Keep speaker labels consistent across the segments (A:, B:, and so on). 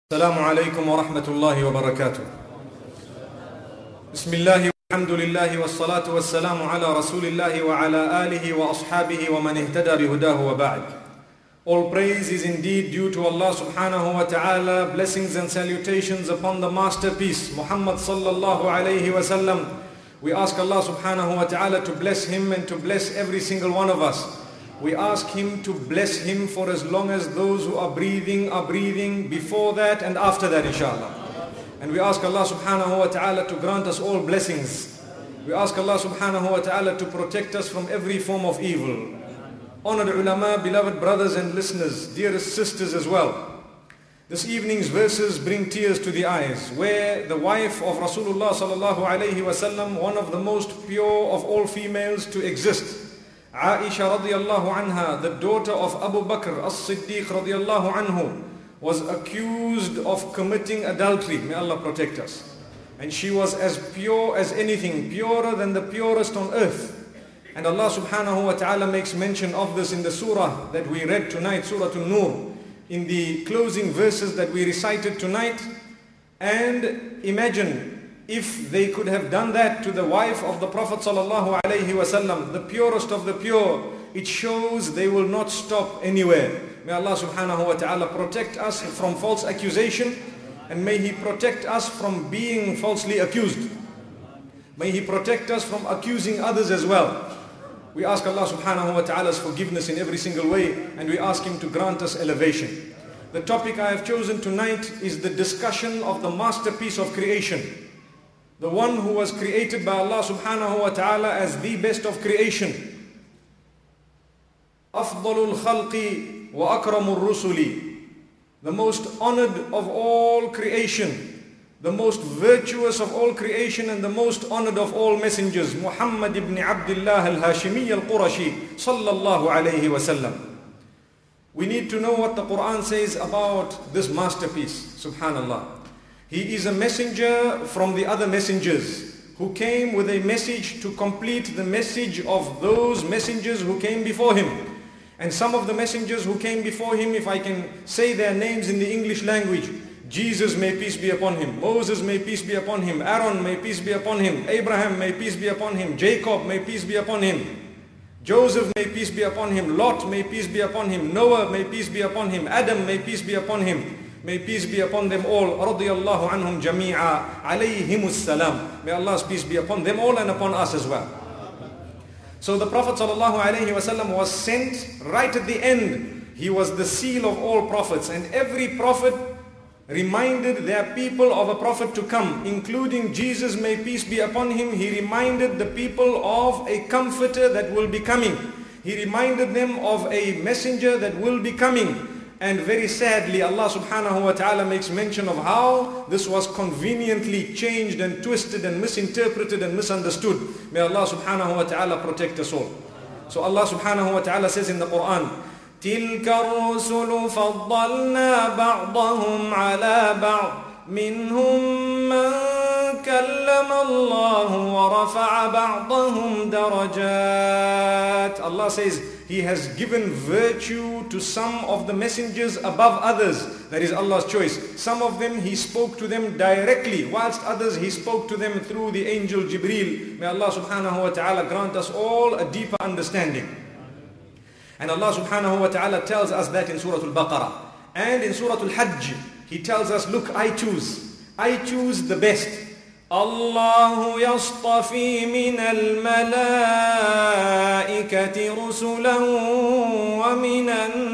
A: السلام عليكم ورحمة الله وبركاته. بسم الله والحمد لله والصلاة والسلام على رسول الله وعلى آله وأصحابه ومن اهتدى بهداه وبعد. All praise is indeed due to Allah subhanahu wa ta'ala. Blessings and salutations upon the masterpiece Muhammad sallallahu alayhi wa sallam. We ask Allah subhanahu wa ta'ala to bless him and to bless every single one of us. We ask him to bless him for as long as those who are breathing before that and after that, inshallah. And we ask Allah subhanahu wa ta'ala to grant us all blessings. We ask Allah subhanahu wa ta'ala to protect us from every form of evil. Honored ulama, beloved brothers and listeners, dearest sisters as well. This evening's verses bring tears to the eyes, where the wife of Rasulullah sallallahu alayhi wa sallam, one of the most pure of all females to exist, Aisha radiyallahu anha, the daughter of Abu Bakr as-Siddiq radiyallahu anhu, was accused of committing adultery. May Allah protect us. And she was as pure as anything, purer than the purest on earth. And Allah subhanahu wa ta'ala makes mention of this in the surah that we read tonight, Surah An-Nur, in the closing verses that we recited tonight. And imagine if they could have done that to the wife of the Prophet sallallahu alaihi wasallam, the purest of the pure, it shows they will not stop anywhere. May Allah subhanahu wa ta'ala protect us from false accusation, and may He protect us from being falsely accused. May He protect us from accusing others as well. We ask Allah subhanahu wa ta'ala's forgiveness in every single way, and we ask Him to grant us elevation. The topic I have chosen tonight is the discussion of the masterpiece of creation, the one who was created by Allah subhanahu wa ta'ala as the best of creation. Afdalul khalqi wa akramur rusuli, the most honored of all creation, the most virtuous of all creation, and the most honored of all messengers, Muhammad ibn Abdullah al-Hashimi al-Qurashi sallallahu alayhi wa sallam. We need to know what the Quran says about this masterpiece, subhanallah. He is a messenger from the other messengers who came with a message to complete the message of those messengers who came before him. And some of the messengers who came before him, if I can say their names in the English language: Jesus, may peace be upon him; Moses, may peace be upon him; Aaron, may peace be upon him; Abraham, may peace be upon him; Jacob, may peace be upon him; Joseph, may peace be upon him; Lot, may peace be upon him; Noah, may peace be upon him; Adam, may peace be upon him. May peace be upon them all. Radiyallahu anhum jami'a, alayhimus salam. May Allah's peace be upon them all and upon us as well. So the Prophet sallallahu alayhi wa sallam was sent right at the end. He was the seal of all prophets, and every prophet reminded their people of a prophet to come, including Jesus, may peace be upon him. He reminded the people of a comforter that will be coming. He reminded them of a messenger that will be coming. And very sadly, Allah subhanahu wa ta'ala makes mention of how this was conveniently changed and twisted and misinterpreted and misunderstood. May Allah subhanahu wa ta'ala protect us all. So Allah subhanahu wa ta'ala says in the Quran, تِلْكَ الرُّسُلُ فَضَّلْنَا بَعْضَهُمْ عَلَى بَعْضٍ مِّنْهُمْ مَنْ كَلَّمَ اللَّهُ وَرَفَعَ بَعْضَهُمْ دَرَجَاتٍ. Allah says He has given virtue to some of the messengers above others. That is Allah's choice. Some of them He spoke to them directly, whilst others He spoke to them through the angel Jibreel. May Allah subhanahu wa ta'ala grant us all a deeper understanding. And Allah subhanahu wa ta'ala tells us that in Surah Al-Baqarah. And in Surah Al-Hajj, He tells us, look, I choose the best. الله يصطفي من الملائكة رسلا ومن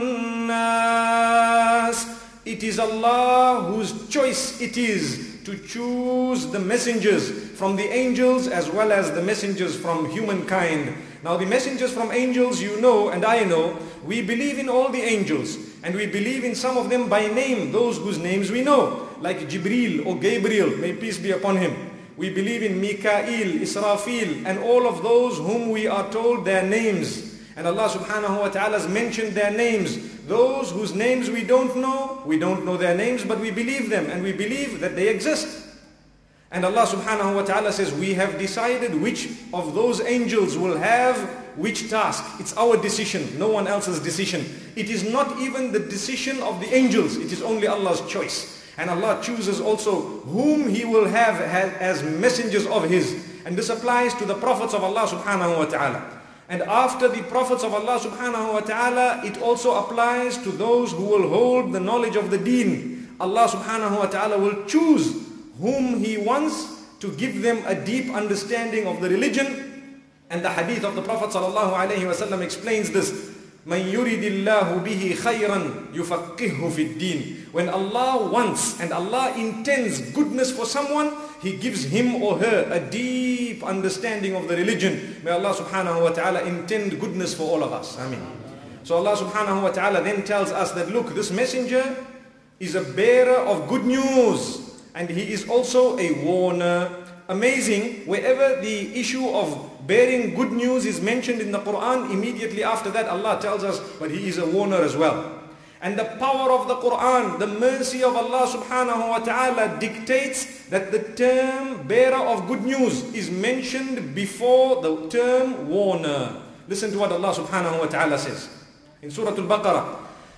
A: الناس. It is Allah whose choice it is to choose the messengers from the angels as well as the messengers from humankind. Now the messengers from angels, you know and I know, we believe in all the angels, and we believe in some of them by name, those whose names we know, like Jibreel or Gabriel, may peace be upon him. We believe in Mikael, Israfil, and all of those whom we are told their names. And Allah subhanahu wa ta'ala has mentioned their names. Those whose names we don't know their names, but we believe them, and we believe that they exist. And Allah subhanahu wa ta'ala says, we have decided which of those angels will have which task. It's our decision, no one else's decision. It is not even the decision of the angels, it is only Allah's choice. And Allah chooses also whom He will have as messengers of His. And this applies to the prophets of Allah subhanahu wa ta'ala. And after the prophets of Allah subhanahu wa ta'ala, it also applies to those who will hold the knowledge of the deen. Allah subhanahu wa ta'ala will choose whom He wants to give them a deep understanding of the religion. And the hadith of the Prophet sallallahu alayhi wa sallam explains this. مَنْ يُرِدِ اللَّهُ بِهِ خَيْرًا يُفَقِّهُ فِي الدِّينِ. When Allah wants and Allah intends goodness for someone, He gives him or her a deep understanding of the religion. May Allah subhanahu wa ta'ala intend goodness for all of us. Ameen. So Allah subhanahu wa ta'ala then tells us that, look, this messenger is a bearer of good news. And he is also a warner. Amazing, wherever the issue of bearing good news is mentioned in the Quran, immediately after that Allah tells us, but he is a warner as well. And the power of the Quran, the mercy of Allah subhanahu wa ta'ala dictates that the term bearer of good news is mentioned before the term warner. Listen to what Allah subhanahu wa ta'ala says in Surah Al-Baqarah.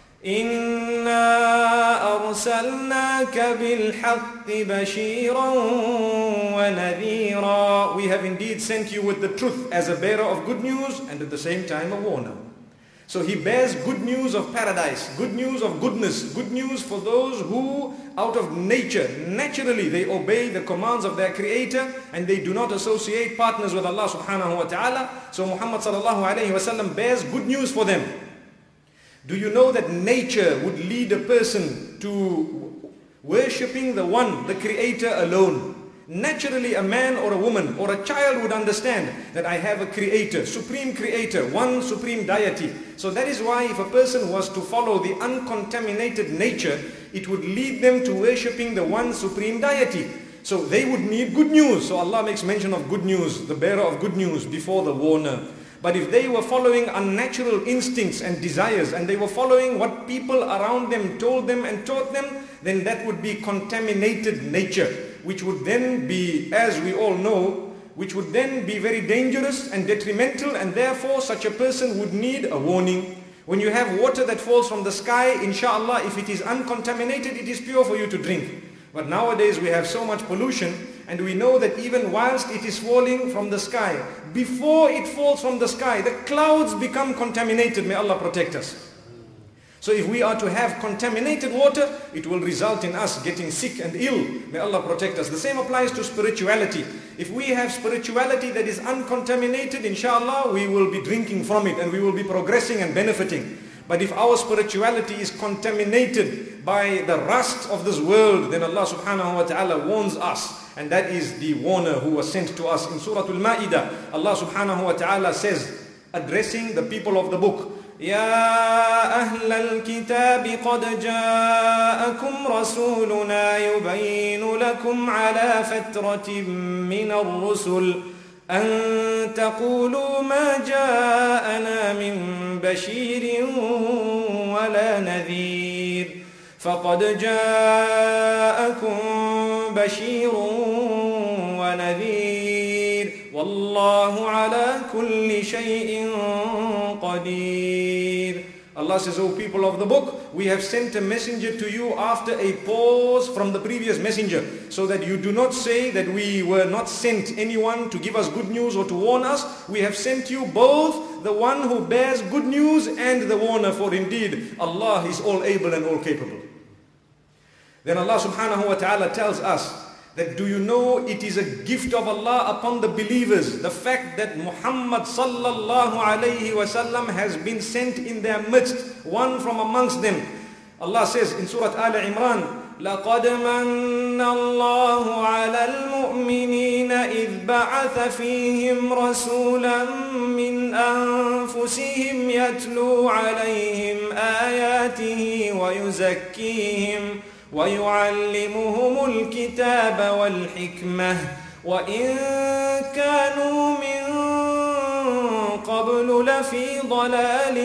A: إِنَّا أَرْسَلْنَاكَ بِالْحَقِّ بَشِيرًا وَنَذِيرًا. We have indeed sent you with the truth as a bearer of good news and at the same time a warner. So He bears good news of paradise, good news of goodness, good news for those who out of nature, naturally they obey the commands of their Creator and they do not associate partners with Allah subhanahu wa ta'ala. So Muhammad sallallahu alayhi wa sallam bears good news for them. Do you know that nature would lead a person to worshipping the one, the Creator alone? Naturally a man or a woman or a child would understand that I have a Creator, Supreme Creator, one Supreme Deity. So that is why if a person was to follow the uncontaminated nature, it would lead them to worshipping the one Supreme Deity. So they would need good news. So Allah makes mention of good news, the bearer of good news before the warner. But if they were following unnatural instincts and desires and they were following what people around them told them and taught them, then that would be contaminated nature, which would then be, as we all know, which would then be very dangerous and detrimental, and therefore such a person would need a warning. When you have water that falls from the sky, inshallah, if it is uncontaminated, it is pure for you to drink. But nowadays we have so much pollution, and we know that even whilst it is falling from the sky, before it falls from the sky, the clouds become contaminated. May Allah protect us. So if we are to have contaminated water, it will result in us getting sick and ill. May Allah protect us. The same applies to spirituality. If we have spirituality that is uncontaminated, inshallah, we will be drinking from it and we will be progressing and benefiting. But if our spirituality is contaminated by the rust of this world, then Allah subhanahu wa ta'ala warns us. And that is the warner who was sent to us. In Surah Al-Ma'idah, Allah subhanahu wa ta'ala says, addressing the people of the book, يا أهل الكتاب قد جاءكم رسولنا يبين لكم على فترة من الرسل أن تقولوا ما جاءنا من بشير ولا نذير فقد جاءكم بشير ونذير والله على كل شيء قدير. Allah says, O people of the book, we have sent a messenger to you after a pause from the previous messenger, so that you do not say that we were not sent anyone to give us good news or to warn us. We have sent you both the one who bears good news and the warner, for indeed Allah is all able and all capable. Then Allah subhanahu wa ta'ala tells us that, do you know it is a gift of Allah upon the believers, the fact that Muhammad sallallahu alayhi wasallam has been sent in their midst, one from amongst them. Allah says in Surah Al Imran, لَقَدْ مَنَّ اللَّهُ عَلَى الْمُؤْمِنِينَ إِذْ بَعَثَ فِيهِمْ رَسُولًا مِّنْ أَنفُسِهِمْ يَتْلُو عَلَيْهِمْ آيَاتِهِ وَيُزَكِّيهِمْ وَيُعَلِّمُهُمُ الْكِتَابَ وَالْحِكْمَةَ وَإِن كَانُوا مِن قَبْلُ لَفِي ضَلَالٍ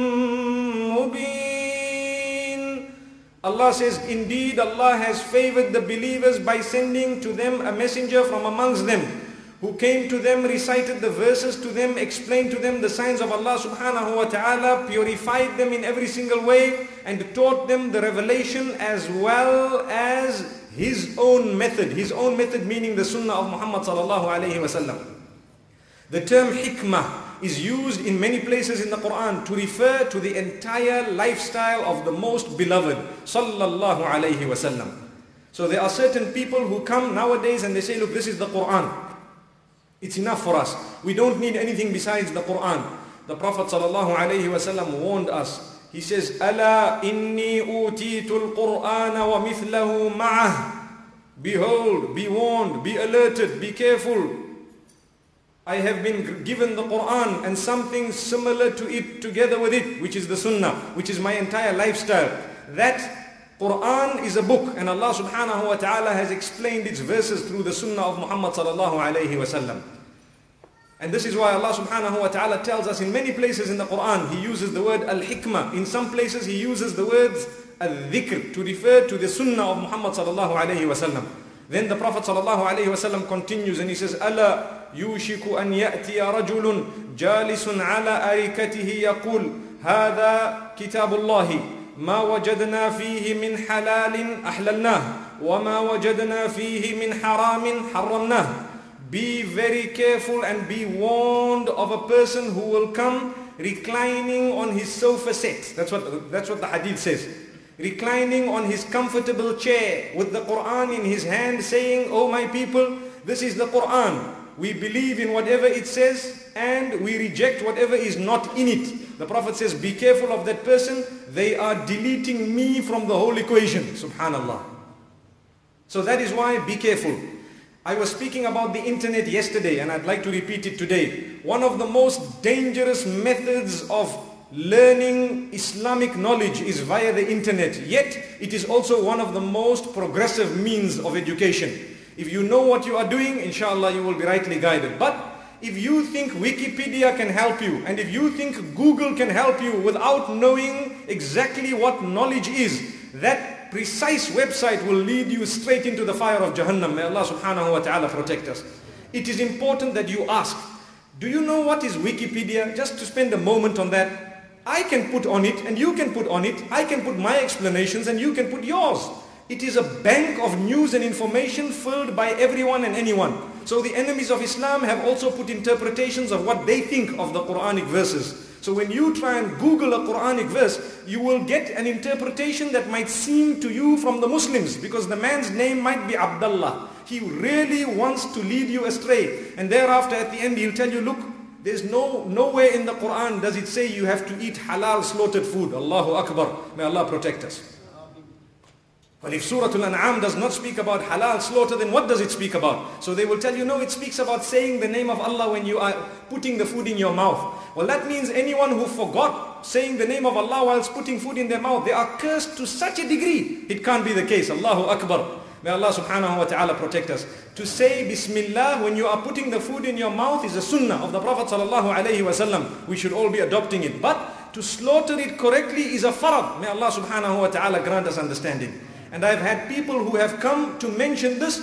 A: مُبِينٍ. Allah says, indeed Allah has favored the believers by sending to them a messenger from amongst them who came to them, recited the verses to them, explained to them the signs of Allah subhanahu wa ta'ala, purified them in every single way, and taught them the revelation as well as his own method meaning the sunnah of Muhammad sallallahu alayhi wa sallam. The term hikmah is used in many places in the Quran to refer to the entire lifestyle of the most beloved sallallahu alayhi wa sallam. So there are certain people who come nowadays and they say, look, this is the Quran. It's enough for us. We don't need anything besides the Quran. The Prophet sallallahu alayhi wa sallam warned us. He says, "Ala inni utitul Qur'an wa mithlahu ma'ah." Behold, be warned, be alerted, be careful. I have been given the Quran and something similar to it together with it, which is the Sunnah, which is my entire lifestyle. That Quran is a book, and Allah subhanahu wa ta'ala has explained its verses through the Sunnah of Muhammad sallallahu alayhi wa sallam. And this is why Allah subhanahu wa ta'ala tells us in many places in the Quran, He uses the word al-hikmah. In some places He uses the words al-dhikr to refer to the Sunnah of Muhammad sallallahu alayhi wa sallam. Then the Prophet sallallahu alayhi wa sallam continues and he says, "Ala yushiku an ya'tiya rajulun jalisun ala arikatihi yaqul, hadha kitabullahi. ما وجدنا فيه من حلال أحللناه وما وجدنا فيه من حرام حرمناه." Be very careful and be warned of a person who will come reclining on his sofa set. That's what the hadith says. Reclining on his comfortable chair with the Quran in his hand, saying, "Oh my people, this is the Quran. We believe in whatever it says and we reject whatever is not in it." The Prophet says, be careful of that person. They are deleting me from the whole equation. Subhanallah. So that is why be careful. I was speaking about the internet yesterday and I'd like to repeat it today. One of the most dangerous methods of learning Islamic knowledge is via the internet. Yet it is also one of the most progressive means of education. If you know what you are doing, inshallah you will be rightly guided. But if you think Wikipedia can help you, and if you think Google can help you without knowing exactly what knowledge is, that precise website will lead you straight into the fire of Jahannam. May Allah subhanahu wa ta'ala protect us. It is important that you ask, do you know what is Wikipedia? Just to spend a moment on that. I can put on it and you can put on it. I can put my explanations and you can put yours. It is a bank of news and information filled by everyone and anyone. So the enemies of Islam have also put interpretations of what they think of the Quranic verses. So when you try and Google a Quranic verse, you will get an interpretation that might seem to you from the Muslims, because the man's name might be Abdullah. He really wants to lead you astray. And thereafter at the end he'll tell you, look, there's nowhere in the Quran does it say you have to eat halal slaughtered food. Allahu Akbar. May Allah protect us. Well, if Surah Al-An'am does not speak about halal slaughter, then what does it speak about? So they will tell you, no, it speaks about saying the name of Allah when you are putting the food in your mouth. Well, that means anyone who forgot saying the name of Allah whilst putting food in their mouth, they are cursed to such a degree. It can't be the case. Allahu Akbar. May Allah subhanahu wa ta'ala protect us. To say Bismillah when you are putting the food in your mouth is a sunnah of the Prophet sallallahu alayhi wa sallam. We should all be adopting it. But to slaughter it correctly is a farad. May Allah subhanahu wa ta'ala grant us understanding. And I've had people who have come to mention this.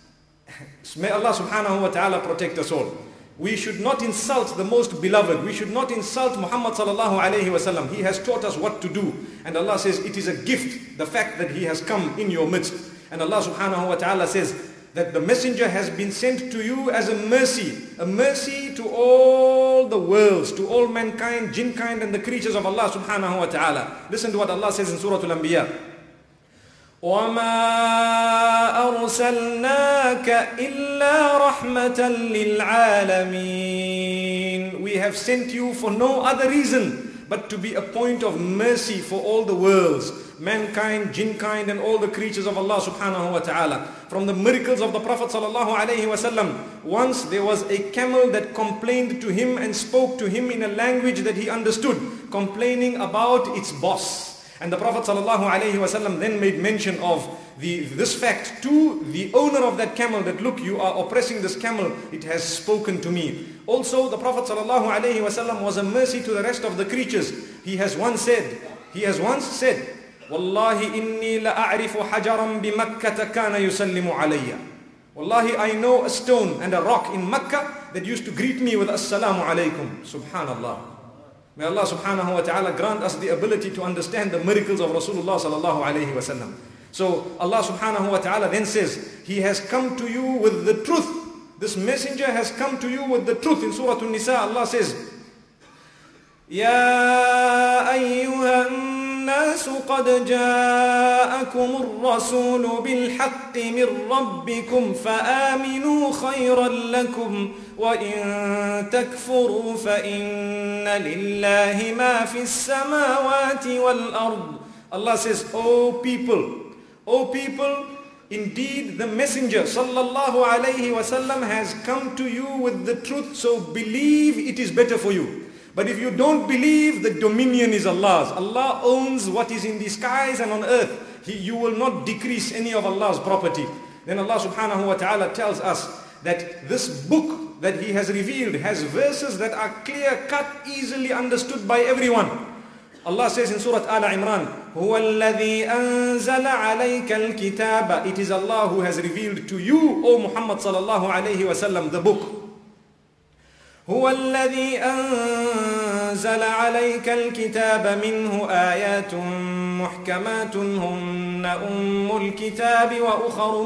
A: May Allah subhanahu wa ta'ala protect us all. We should not insult the most beloved. We should not insult Muhammad sallallahu alayhi wa sallam. He has taught us what to do. And Allah says it is a gift, the fact that he has come in your midst. And Allah subhanahu wa ta'ala says that the messenger has been sent to you as a mercy to all the worlds, to all mankind, jinn kind and the creatures of Allah subhanahu wa ta'ala. Listen to what Allah says in Surah Al-Anbiya. وَمَا أَرْسَلْنَاكَ إِلَّا رَحْمَةً لِلْعَالَمِينَ. We have sent you for no other reason but to be a point of mercy for all the worlds, mankind, jinn kind and all the creatures of Allah subhanahu wa ta'ala. From the miracles of the Prophet sallallahu alayhi wa sallam, once there was a camel that complained to him and spoke to him in a language that he understood, complaining about its boss. And the Prophet ﷺ then made mention of this fact to the owner of that camel, that look, you are oppressing this camel, it has spoken to me. Also the Prophet ﷺ was a mercy to the rest of the creatures. He has once said, Wallahi inni la a'rifu hajaran bi Makkah kana yusallimu alayya. Wallahi, I know a stone and a rock in Mecca that used to greet me with Assalamu alaikum. Subhanallah. May Allah subhanahu wa ta'ala grant us the ability to understand the miracles of Rasulullah sallallahu alayhi wa sallam. So Allah subhanahu wa ta'ala then says, He has come to you with the truth. This messenger has come to you with the truth. In Surah An-Nisa, Allah says, يا أيها الناس قد جاءكم الرسول بالحق من ربكم فآمنوا خيرا لكم وإن تكفروا فإن لله ما في السماوات والأرض. Allah says, O people, indeed the messenger sallallahu alayhi wasallam has come to you with the truth, so believe it is better for you. But if you don't believe, the dominion is Allah's. Allah owns what is in the skies and on earth. You will not decrease any of Allah's property. Then Allah subhanahu wa ta'ala tells us that this book that He has revealed has verses that are clear cut, easily understood by everyone. Allah says in Surah Al-Imran, هُوَ الَّذِي أَنزَلَ عَلَيْكَ الْكِتَابَ. It is Allah who has revealed to you, O Muhammad sallallahu alayhi wa sallam, the book. هو الذي أنزل عليك الكتاب منه آيات محكمات هن الكتاب وأخر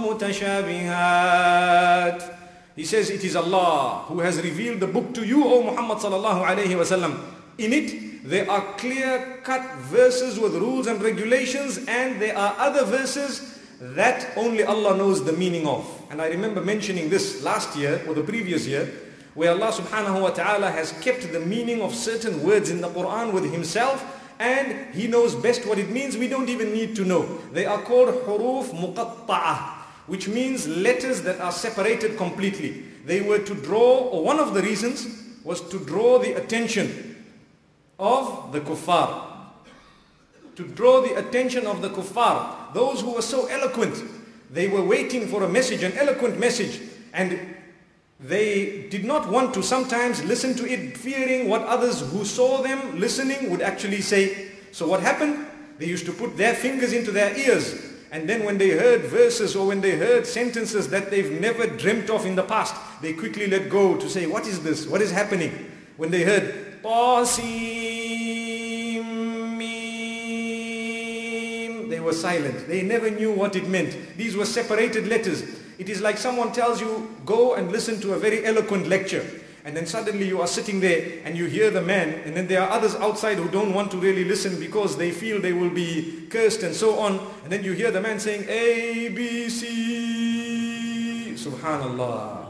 A: متشابهات. He says it is Allah who has revealed the book to you, O Muhammad sallallahu alayhi wa sallam. In it there are clear-cut verses with rules and regulations, and there are other verses that only Allah knows the meaning of. And I remember mentioning this last year or the previous year, where Allah subhanahu wa ta'ala has kept the meaning of certain words in the Quran with Himself, and He knows best what it means. We don't even need to know. They are called huruf muqatta'ah, which means letters that are separated completely. They were to draw, or one of the reasons was to draw the attention of the kuffar. To draw the attention of the kuffar, those who were so eloquent. They were waiting for a message, an eloquent message, and they did not want to sometimes listen to it, fearing what others who saw them listening would actually say. So what happened? They used to put their fingers into their ears, and then when they heard verses or when they heard sentences that they've never dreamt of in the past, they quickly let go to say, what is this? What is happening? When they heard Tasim, they were silent. They never knew what it meant. These were separated letters. It is like someone tells you, go and listen to a very eloquent lecture. And then suddenly you are sitting there and you hear the man, and then there are others outside who don't want to really listen because they feel they will be cursed and so on. And then you hear the man saying, A, B, C, Subhanallah.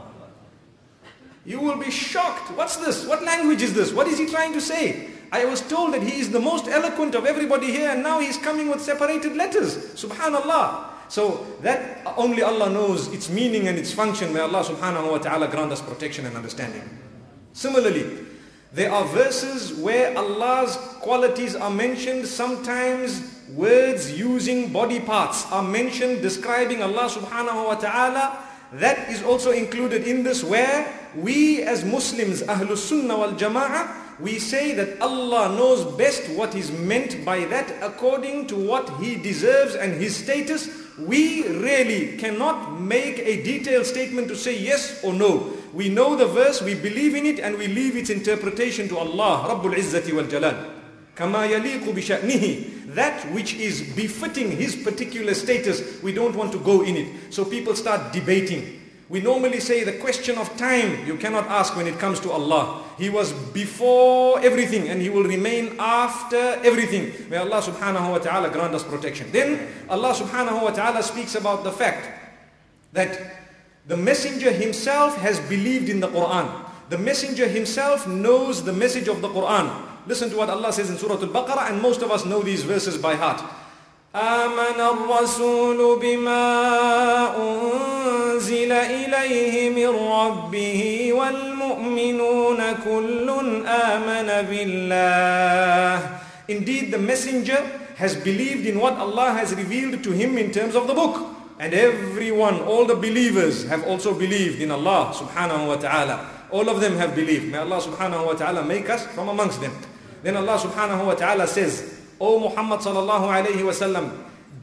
A: You will be shocked. What's this? What language is this? What is he trying to say? I was told that he is the most eloquent of everybody here, and now he's coming with separated letters. Subhanallah. So that only Allah knows its meaning and its function. May Allah subhanahu wa ta'ala grant us protection and understanding. Similarly, there are verses where Allah's qualities are mentioned. Sometimes words using body parts are mentioned describing Allah subhanahu wa ta'ala. That is also included in this, where we as Muslims, Ahlus Sunnah wal Jama'ah, we say that Allah knows best what is meant by that according to what He deserves and His status. We really cannot make a detailed statement to say yes or no. We know the verse, we believe in it, and we leave its interpretation to Allah, Rabbul Izzati wal Jalal. Kama yaliqu bi sha'nihi. That which is befitting His particular status, we don't want to go in it. So people start debating. We normally say the question of time you cannot ask when it comes to Allah. He was before everything and He will remain after everything. May Allah subhanahu wa ta'ala grant us protection. Then Allah subhanahu wa ta'ala speaks about the fact that the messenger himself has believed in the Quran. The messenger himself knows the message of the Quran. Listen to what Allah says in Surah Al-Baqarah, and most of us know these verses by heart. آمن الرسول بما أنزل إليه من ربه والمؤمنون كل آمن بالله. Indeed, the messenger has believed in what Allah has revealed to him in terms of the book. And everyone, all the believers have also believed in Allah subhanahu wa ta'ala. All of them have believed. May Allah subhanahu wa ta'ala make us from amongst them. Then Allah subhanahu wa ta'ala says, O Muhammad sallallahu alayhi wa sallam,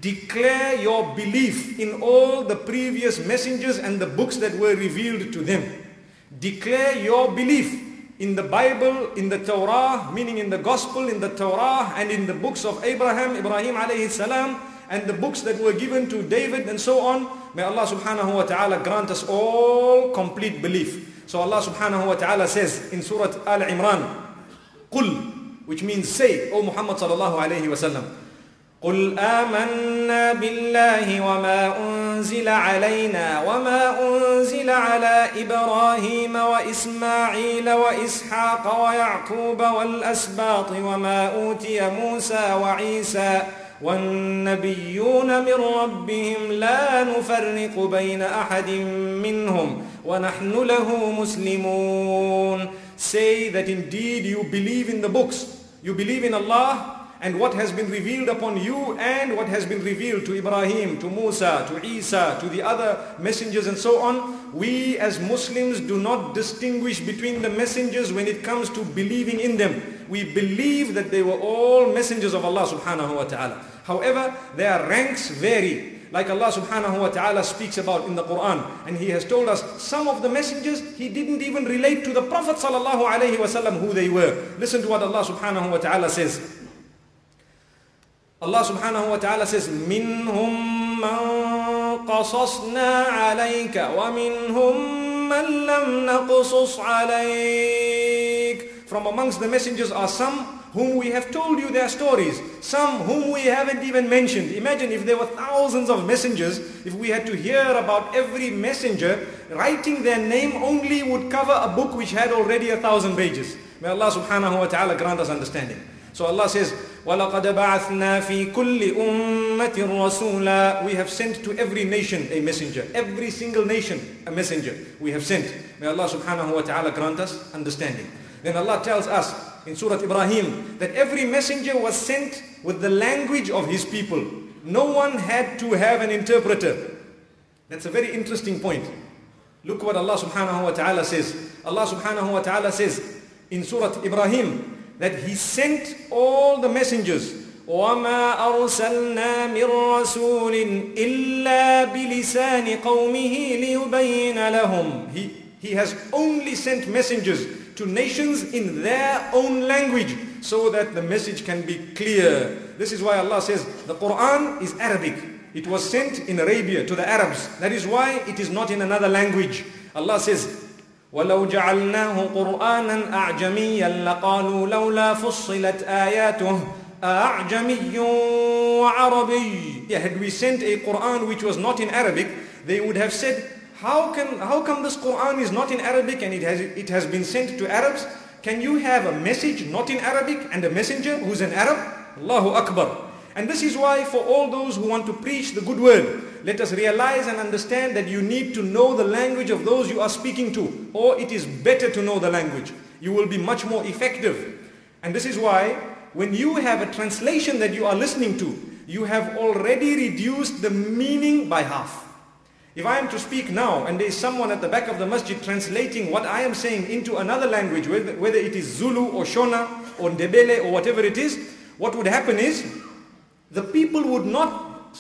A: declare your belief in all the previous messengers and the books that were revealed to them. Declare your belief in the Bible, in the Torah, meaning in the Gospel, in the Torah, and in the books of Ibrahim alayhi salam, and the books that were given to David and so on. May Allah subhanahu wa ta'ala grant us all complete belief. So Allah subhanahu wa ta'ala says in Surah Al-Imran, Qul, which means say, O Muhammad sallallahu alayhi wa sallam, قل آمنا بالله وما أنزل علينا وما أنزل على إبراهيم وإسماعيل وإسحاق ويعقوب والأسباط وما أوتي موسى وعيسى والنبيون من ربهم لا نفرق بين أحد منهم ونحن له مسلمون. Say that indeed you believe in the books, you believe in Allah and what has been revealed upon you and what has been revealed to Ibrahim, to Musa, to Isa, to the other messengers and so on. We as Muslims do not distinguish between the messengers when it comes to believing in them. We believe that they were all messengers of Allah subhanahu wa ta'ala. However, their ranks vary. Like Allah subhanahu wa ta'ala speaks about in the Quran, and He has told us some of the messengers He didn't even relate to the Prophet sallallahu alayhi wa sallam who they were. Listen to what Allah subhanahu wa ta'ala says. Allah subhanahu wa ta'ala says, مِنْهُمْ مَنْ قَصَصْنَا عَلَيْكَ وَمِنْهُمْ مَنْ لَمْ نَقْصُصْ عَلَيْكَ. From amongst the messengers are some whom we have told you their stories, some whom we haven't even mentioned. Imagine if there were thousands of messengers, if we had to hear about every messenger, writing their name only would cover a book which had already 1,000 pages. May Allah subhanahu wa ta'ala grant us understanding. So Allah says, وَلَقَدْ بَعَثْنَا فِي كُلِّ أُمَّةٍ رَسُولًا. We have sent to every nation a messenger. Every single nation a messenger we have sent. May Allah subhanahu wa ta'ala grant us understanding. Then Allah tells us in Surah Ibrahim that every messenger was sent with the language of his people. No one had to have an interpreter. That's a very interesting point. Look what Allah subhanahu wa ta'ala says. Allah subhanahu wa ta'ala says in Surah Ibrahim that He sent all the messengers. وَمَا أَرْسَلْنَا مِن رَّسُولٍ إِلَّا بِلِسَانِ قَوْمِهِ لِيُبَيِّنَ لَهُمْ. He has only sent messengers to nations in their own language so that the message can be clear. This is why Allah says the Quran is Arabic. It was sent in Arabia to the Arabs. That is why it is not in another language. Allah says, وَلَوْ جَعَلْنَاهُ قُرْآنًا أَعْجَمِيًّا لَقَالُوا لَوْلَا فُصِّلَتْ آيَاتُهُ أَعْجَمِيٌّ وَعَرَبِيٌّ. Yeah, had we sent a Quran which was not in Arabic, they would have said, how come this Quran is not in Arabic and it has been sent to Arabs? Can you have a message not in Arabic and a messenger who's an Arab? Allahu Akbar. And this is why for all those who want to preach the good word, let us realize and understand that you need to know the language of those you are speaking to, or it is better to know the language. You will be much more effective. And this is why when you have a translation that you are listening to, you have already reduced the meaning by half. If I am to speak now and there is someone at the back of the masjid translating what I am saying into another language, whether it is Zulu or Shona or Ndebele or whatever it is, what would happen is the people would not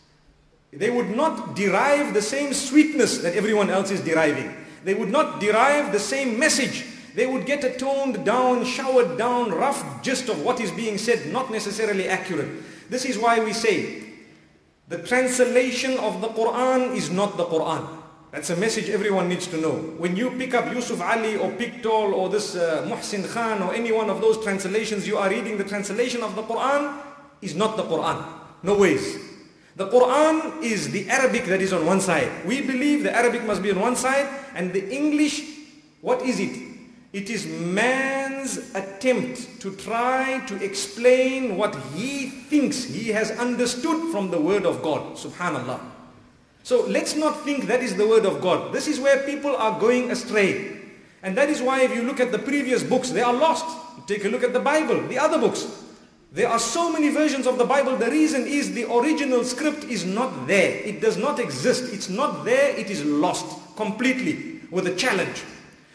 A: derive the same sweetness that everyone else is deriving. They would not derive the same message. They would get a toned down, showered down, rough gist of what is being said, not necessarily accurate. This is why we say the translation of the Quran is not the Quran. That's a message everyone needs to know. When you pick up Yusuf Ali or Pictol or this Muhsin Khan or any one of those translations, you are reading the translation of the Quran is not the Quran. No ways. The Quran is the Arabic that is on one side. We believe the Arabic must be on one side, and the English, what is it? It is man's attempt to try to explain what he thinks he has understood from the word of God. Subhanallah. So let's not think that is the word of God. This is where people are going astray. And that is why if you look at the previous books, they are lost. Take a look at the Bible, the other books. There are so many versions of the Bible. The reason is the original script is not there. It does not exist. It's not there. It is lost completely with a challenge.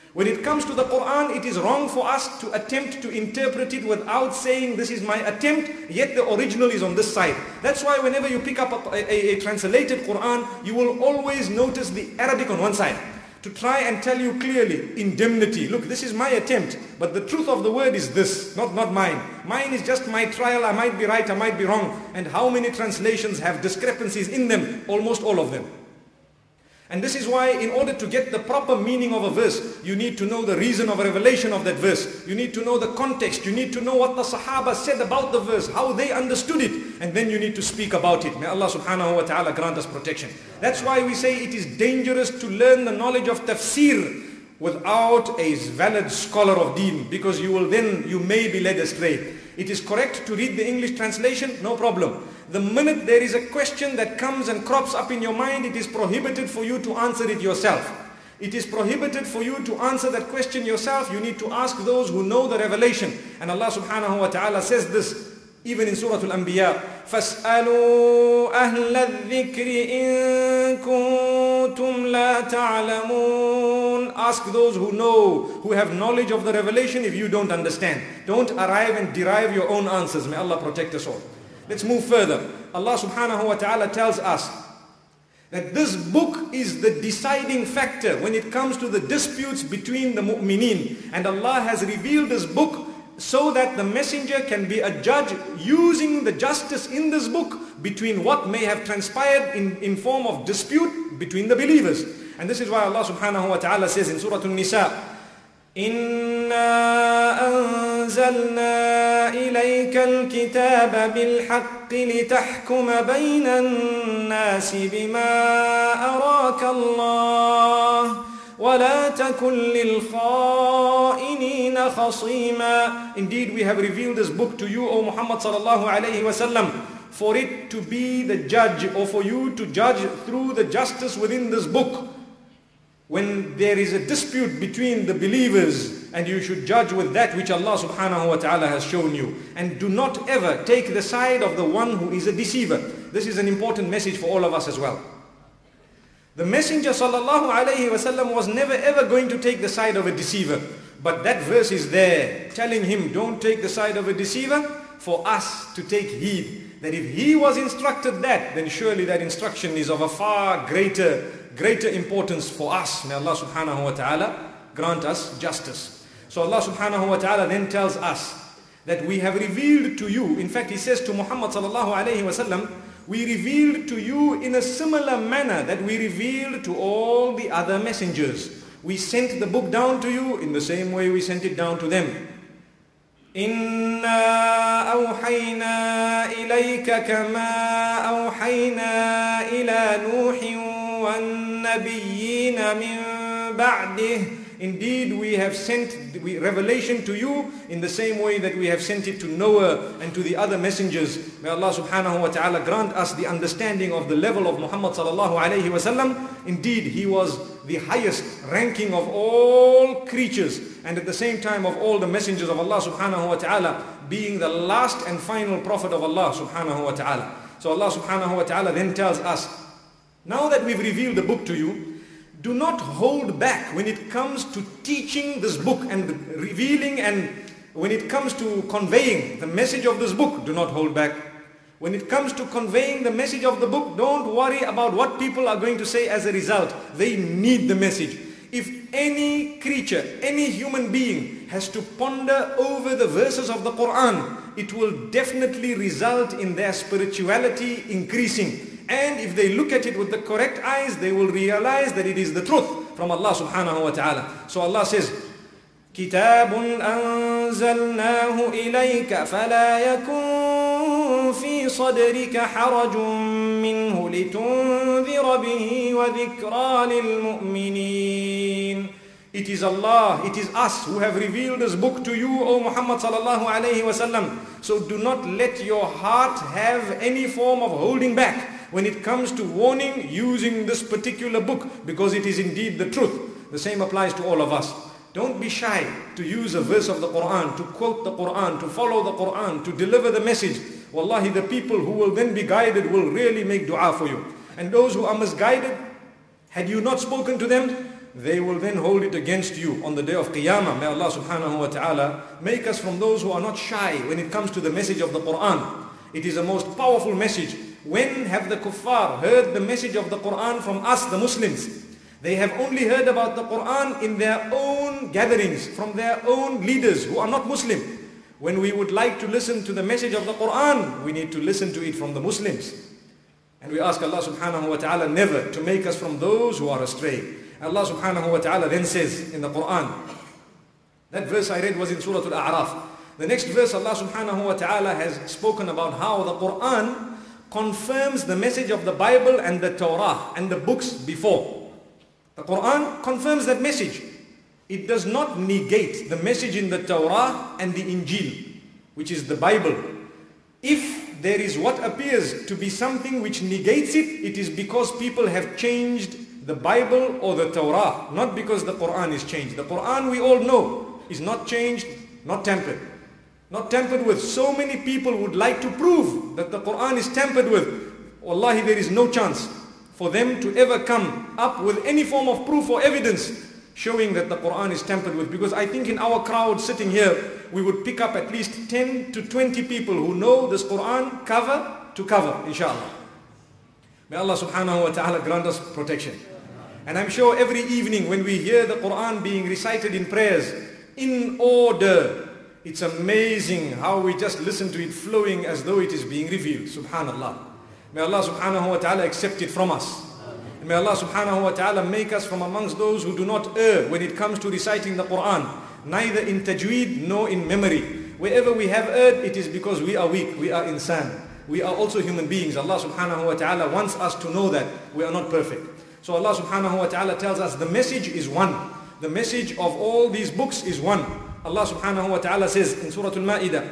A: When it comes to the Quran, it is wrong for us to attempt to interpret it without saying this is my attempt, yet the original is on this side. That's why whenever you pick up a translated Quran, you will always notice the Arabic on one side, to try and tell you clearly, indemnity. Look, this is my attempt, but the truth of the word is this, not mine. Mine is just my trial. I might be right, I might be wrong. And how many translations have discrepancies in them? Almost all of them. And this is why, in order to get the proper meaning of a verse, you need to know the reason of revelation of that verse. You need to know the context. You need to know what the Sahaba said about the verse, how they understood it, and then you need to speak about it. May Allah subhanahu wa ta'ala grant us protection. That's why we say it is dangerous to learn the knowledge of tafsir without a valid scholar of deen, because you may be led astray. It is correct to read the English translation, no problem. The minute there is a question that comes and crops up in your mind, it is prohibited for you to answer it yourself. It is prohibited for you to answer that question yourself. You need to ask those who know the revelation. And Allah subhanahu wa ta'ala says this even in Surah Al-Anbiya. فَاسْأَلُوا أَهْلَ الذِّكْرِ إِن كُنتُمْ لَا تَعْلَمُونَ. Ask those who know, who have knowledge of the revelation if you don't understand. Don't arrive and derive your own answers. May Allah protect us all. Let's move further. Allah subhanahu wa ta'ala tells us that this book is the deciding factor when it comes to the disputes between the mu'mineen. And Allah has revealed this book so that the messenger can be a judge using the justice in this book between what may have transpired in form of dispute between the believers. And this is why Allah subhanahu wa ta'ala says in Surah An-Nisa, إِنَّا أَنزَلْنَا إِلَيْكَ الْكِتَابَ بِالْحَقِّ لِتَحْكُمَ بَيْنَ النَّاسِ بِمَا أَرَاكَ اللَّهُ وَلَا تَكُنْ لِلْخَائِنِينَ خَصِيمًا. Indeed, we have revealed this book to you, O Muhammad sallallahu alayhi wa sallam, for it to be the judge, or for you to judge through the justice within this book. When there is a dispute between the believers, and you should judge with that which Allah subhanahu wa ta'ala has shown you. And do not ever take the side of the one who is a deceiver. This is an important message for all of us as well. The Messenger sallallahu alayhi wa sallam was never ever going to take the side of a deceiver. But that verse is there telling him, don't take the side of a deceiver, for us to take heed. That if he was instructed that, then surely that instruction is of a far greater importance for us. May Allah subhanahu wa ta'ala grant us justice. So Allah subhanahu wa ta'ala then tells us that we have revealed to you, in fact he says to Muhammad sallallahu alayhi wa sallam, we revealed to you in a similar manner that we revealed to all the other messengers. We sent the book down to you in the same way we sent it down to them. إِنَّا أَوْحَيْنَا إِلَيْكَ كَمَا أَوْحَيْنَا إِلَى نُوحٍ وَالنَّبِيِّينَ مِن بَعْدِهِ. Indeed, we have sent revelation to you in the same way that we have sent it to Noah and to the other messengers. May Allah subhanahu wa ta'ala grant us the understanding of the level of Muhammad sallallahu alayhi wa sallam. Indeed, he was the highest ranking of all creatures, and at the same time of all the messengers of Allah subhanahu wa ta'ala, being the last and final prophet of Allah subhanahu wa ta'ala. So Allah subhanahu wa ta'ala then tells us, now that we've revealed the book to you, do not hold back when it comes to teaching this book and revealing, and when it comes to conveying the message of this book, do not hold back. When it comes to conveying the message of the book, don't worry about what people are going to say as a result. They need the message. If any creature, any human being has to ponder over the verses of the Quran, it will definitely result in their spirituality increasing. And if they look at it with the correct eyes, they will realize that it is the truth from Allah subhanahu wa ta'ala. So Allah says, كِتَابٌ أَنزَلْنَاهُ إِلَيْكَ فَلَا يَكُنْ فِي صَدْرِكَ حَرَجٌ مِّنْهُ لِتُنذِرَ بِهِ وَذِكْرَى لِلْمُؤْمِنِينَ. It is Allah, it is us who have revealed this book to you, O Muhammad sallallahu alayhi wa sallam. So do not let your heart have any form of holding back when it comes to warning using this particular book, because it is indeed the truth. The same applies to all of us. Don't be shy to use a verse of the Quran, to quote the Quran, to follow the Quran, to deliver the message. Wallahi, the people who will then be guided will really make dua for you. And those who are misguided, had you not spoken to them, they will then hold it against you on the day of Qiyamah. May Allah subhanahu wa ta'ala make us from those who are not shy when it comes to the message of the Quran. It is a most powerful message. When have the kuffar heard the message of the Quran from us, the Muslims? They have only heard about the Quran in their own gatherings, from their own leaders who are not Muslim. When we would like to listen to the message of the Quran, we need to listen to it from the Muslims. And we ask Allah subhanahu wa ta'ala never to make us from those who are astray. Allah subhanahu wa ta'ala then says in the Quran, that verse I read was in Surah Al-A'raf. The next verse, Allah subhanahu wa ta'ala has spoken about how the Quran confirms the message of the Bible and the Torah and the books before. The Quran confirms that message. It does not negate the message in the Torah and the Injil, which is the Bible. If there is what appears to be something which negates it, it is because people have changed the Bible or the Torah, not because the Quran is changed. The Quran, we all know, is not changed, not tampered. Not tampered with. So many people would like to prove that the Quran is tampered with. Wallahi, there is no chance for them to ever come up with any form of proof or evidence showing that the Quran is tampered with. Because I think in our crowd sitting here, we would pick up at least 10 to 20 people who know this Quran cover to cover, inshallah. May Allah subhanahu wa ta'ala grant us protection. And I'm sure every evening when we hear the Quran being recited in prayers, in order, it's amazing how we just listen to it flowing as though it is being revealed. Subhanallah. May Allah subhanahu wa ta'ala accept it from us. And may Allah subhanahu wa ta'ala make us from amongst those who do not err when it comes to reciting the Quran, neither in tajweed nor in memory. Wherever we have erred, it is because we are weak, we are insan. We are also human beings. Allah subhanahu wa ta'ala wants us to know that we are not perfect. So Allah subhanahu wa ta'ala tells us the message is one. The message of all these books is one. Allah subhanahu wa ta'ala says in Surah Al-Ma'idah,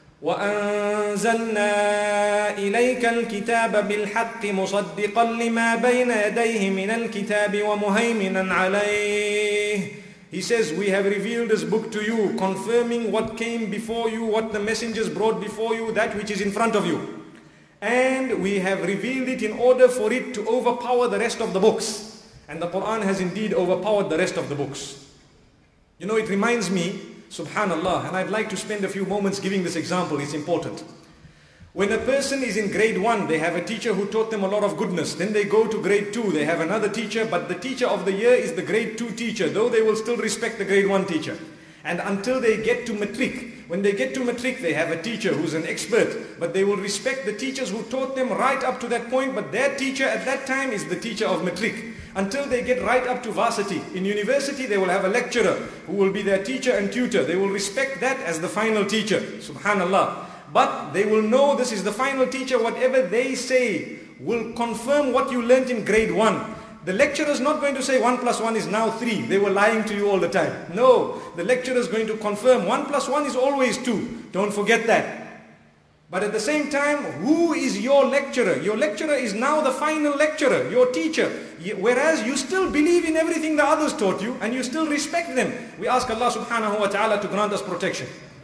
A: وَأَنزَلْنَا إِلَيْكَ الْكِتَابَ بِالْحَقِّ مُصَدِّقًا لِمَا بَيْنَ يَدَيْهِ مِنَ الْكِتَابِ وَمُهَيْمِنًا عَلَيْهِ. He says, we have revealed this book to you, confirming what came before you, what the messengers brought before you, that which is in front of you. And we have revealed it in order for it to overpower the rest of the books. And the Quran has indeed overpowered the rest of the books. You know, it reminds me, subhanallah, and I'd like to spend a few moments giving this example, it's important. When a person is in grade 1, they have a teacher who taught them a lot of goodness. Then they go to grade 2, they have another teacher, but the teacher of the year is the grade 2 teacher, though they will still respect the grade 1 teacher. And until they get to matric, when they get to matric, they have a teacher who's an expert, but they will respect the teachers who taught them right up to that point, but their teacher at that time is the teacher of matric. Until they get right up to varsity. In university, they will have a lecturer who will be their teacher and tutor. They will respect that as the final teacher. Subhanallah. But they will know this is the final teacher. Whatever they say will confirm what you learnt in grade 1. The lecturer is not going to say 1 plus 1 is now 3. They were lying to you all the time. No, the lecturer is going to confirm 1 plus 1 is always 2. Don't forget that. But at the same time, who is your lecturer? Your lecturer is now the final lecturer, your teacher. Whereas you still believe in everything the others taught you and you still respect them. We ask Allah subhanahu wa ta'ala to grant us protection.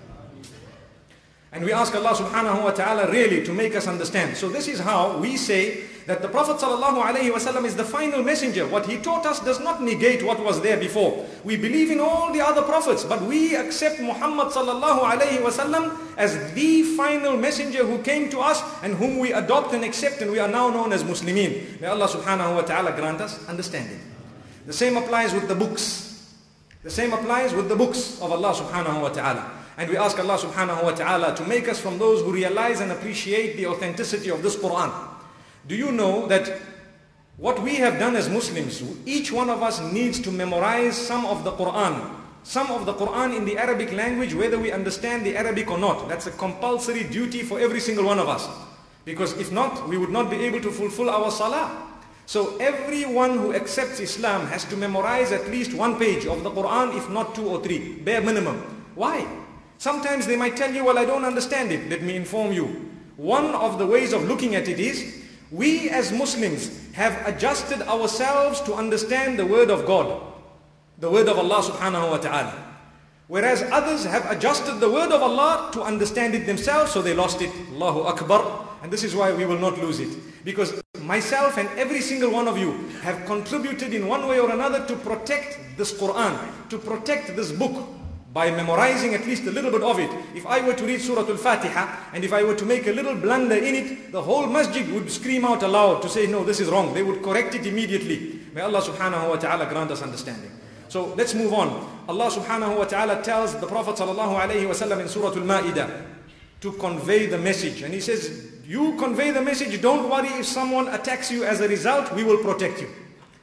A: And we ask Allah subhanahu wa ta'ala really to make us understand. So this is how we say that the Prophet sallallahu alaihi wasallam is the final messenger. What he taught us does not negate what was there before. We believe in all the other prophets, but we accept Muhammad sallallahu alaihi wasallam as the final messenger who came to us and whom we adopt and accept, and we are now known as Muslimin. May Allah subhanahu wa ta'ala grant us understanding. The same applies with the books. The same applies with the books of Allah subhanahu wa ta'ala. And we ask Allah subhanahu wa ta'ala to make us from those who realize and appreciate the authenticity of this Quran. Do you know that what we have done as Muslims, each one of us needs to memorize some of the Quran. Some of the Quran in the Arabic language, whether we understand the Arabic or not. That's a compulsory duty for every single one of us. Because if not, we would not be able to fulfill our salah. So everyone who accepts Islam has to memorize at least 1 page of the Quran, if not 2 or 3, bare minimum. Why? Sometimes they might tell you, well, I don't understand it. Let me inform you. One of the ways of looking at it is, we as Muslims have adjusted ourselves to understand the word of God, the word of Allah subhanahu wa ta'ala. Whereas others have adjusted the word of Allah to understand it themselves, so they lost it. Allahu Akbar. And this is why we will not lose it. Because myself and every single one of you have contributed in one way or another to protect this Quran, to protect this book, by memorizing at least a little bit of it. If I were to read Surah Al-Fatiha, and if I were to make a little blunder in it, the whole masjid would scream out aloud to say, no, this is wrong. They would correct it immediately. May Allah subhanahu wa ta'ala grant us understanding. So let's move on. Allah subhanahu wa ta'ala tells the Prophet sallallahu alayhi wa sallam in Surah Al-Ma'idah to convey the message. And he says, you convey the message, don't worry if someone attacks you as a result, we will protect you.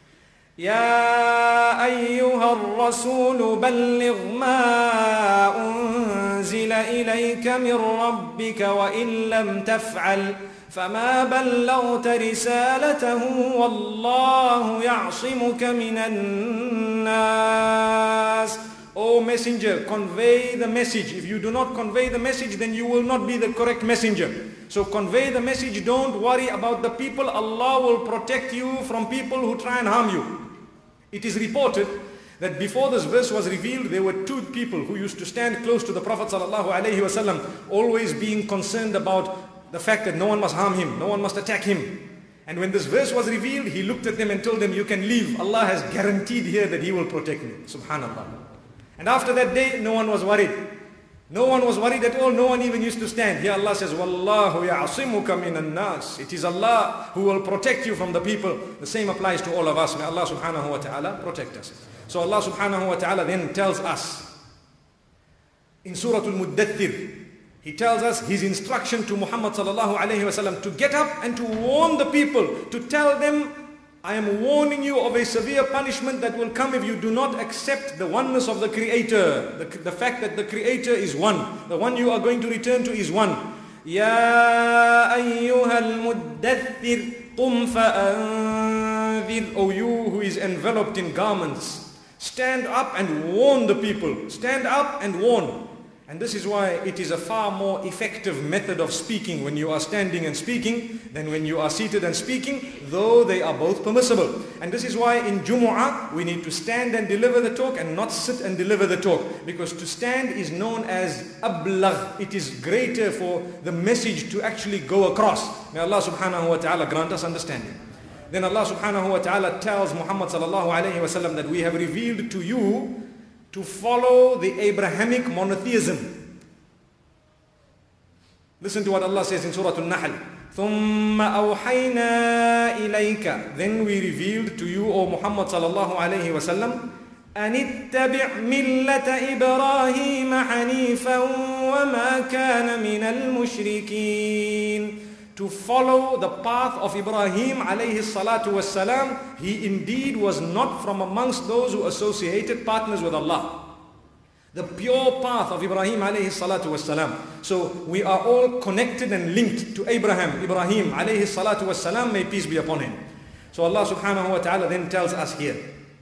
A: يا أيها الرسول بلغ ما أنزل إليك من ربك وإن لم تفعل فما بلغت رسالته والله يعصمك من الناس. O messenger, convey the message. If you do not convey the message, then you will not be the correct messenger. So convey the message. Don't worry about the people. Allah will protect you from people who try and harm you. It is reported that before this verse was revealed, there were two people who used to stand close to the Prophet ﷺ, always being concerned about the fact that no one must harm him, no one must attack him. And when this verse was revealed, he looked at them and told them, you can leave. Allah has guaranteed here that He will protect me. Subhanallah. And after that day, no one was worried. No one was worried at all. No one even used to stand. Here Allah says, Wallahu ya'asimuka minan nas. It is Allah who will protect you from the people. The same applies to all of us. May Allah subhanahu wa ta'ala protect us. So Allah subhanahu wa ta'ala then tells us in Surah Al-Muddathir, He tells us His instruction to Muhammad sallallahu alayhi wa sallam to get up and to warn the people, to tell them, I am warning you of a severe punishment that will come if you do not accept the oneness of the Creator. The fact that the Creator is one. The one you are going to return to is one. Ya ayyuhal muddathir qum fa'anzir. O you who is enveloped in garments, stand up and warn the people. Stand up and warn. And this is why it is a far more effective method of speaking when you are standing and speaking than when you are seated and speaking, though they are both permissible. And this is why in Jumu'ah we need to stand and deliver the talk and not sit and deliver the talk. Because to stand is known as ablagh. It is greater for the message to actually go across. May Allah subhanahu wa ta'ala grant us understanding. Then Allah subhanahu wa ta'ala tells Muhammad sallallahu alayhi wa sallam that we have revealed to you to follow the Abrahamic monotheism. Listen to what Allah says in Surah Al-Nahl. ثُمَّ أَوْحَيْنَا إِلَيْكَ. Then we revealed to you, O Muhammad sallallahu alayhi wa sallam, أَنِ اتَّبِعْ مِلَّةَ إِبْرَاهِيمَ حَنِيفًا وَمَا كَانَ مِنَ الْمُشْرِكِينَ. To follow the path of Ibrahim alayhi salatu was salam. He indeed was not from amongst those who associated partners with Allah. The pure path of Ibrahim alayhi salatu was salam. So we are all connected and linked to Ibrahim alayhi salatu was salam, may peace be upon him. So Allah subhanahu wa ta'ala then tells us here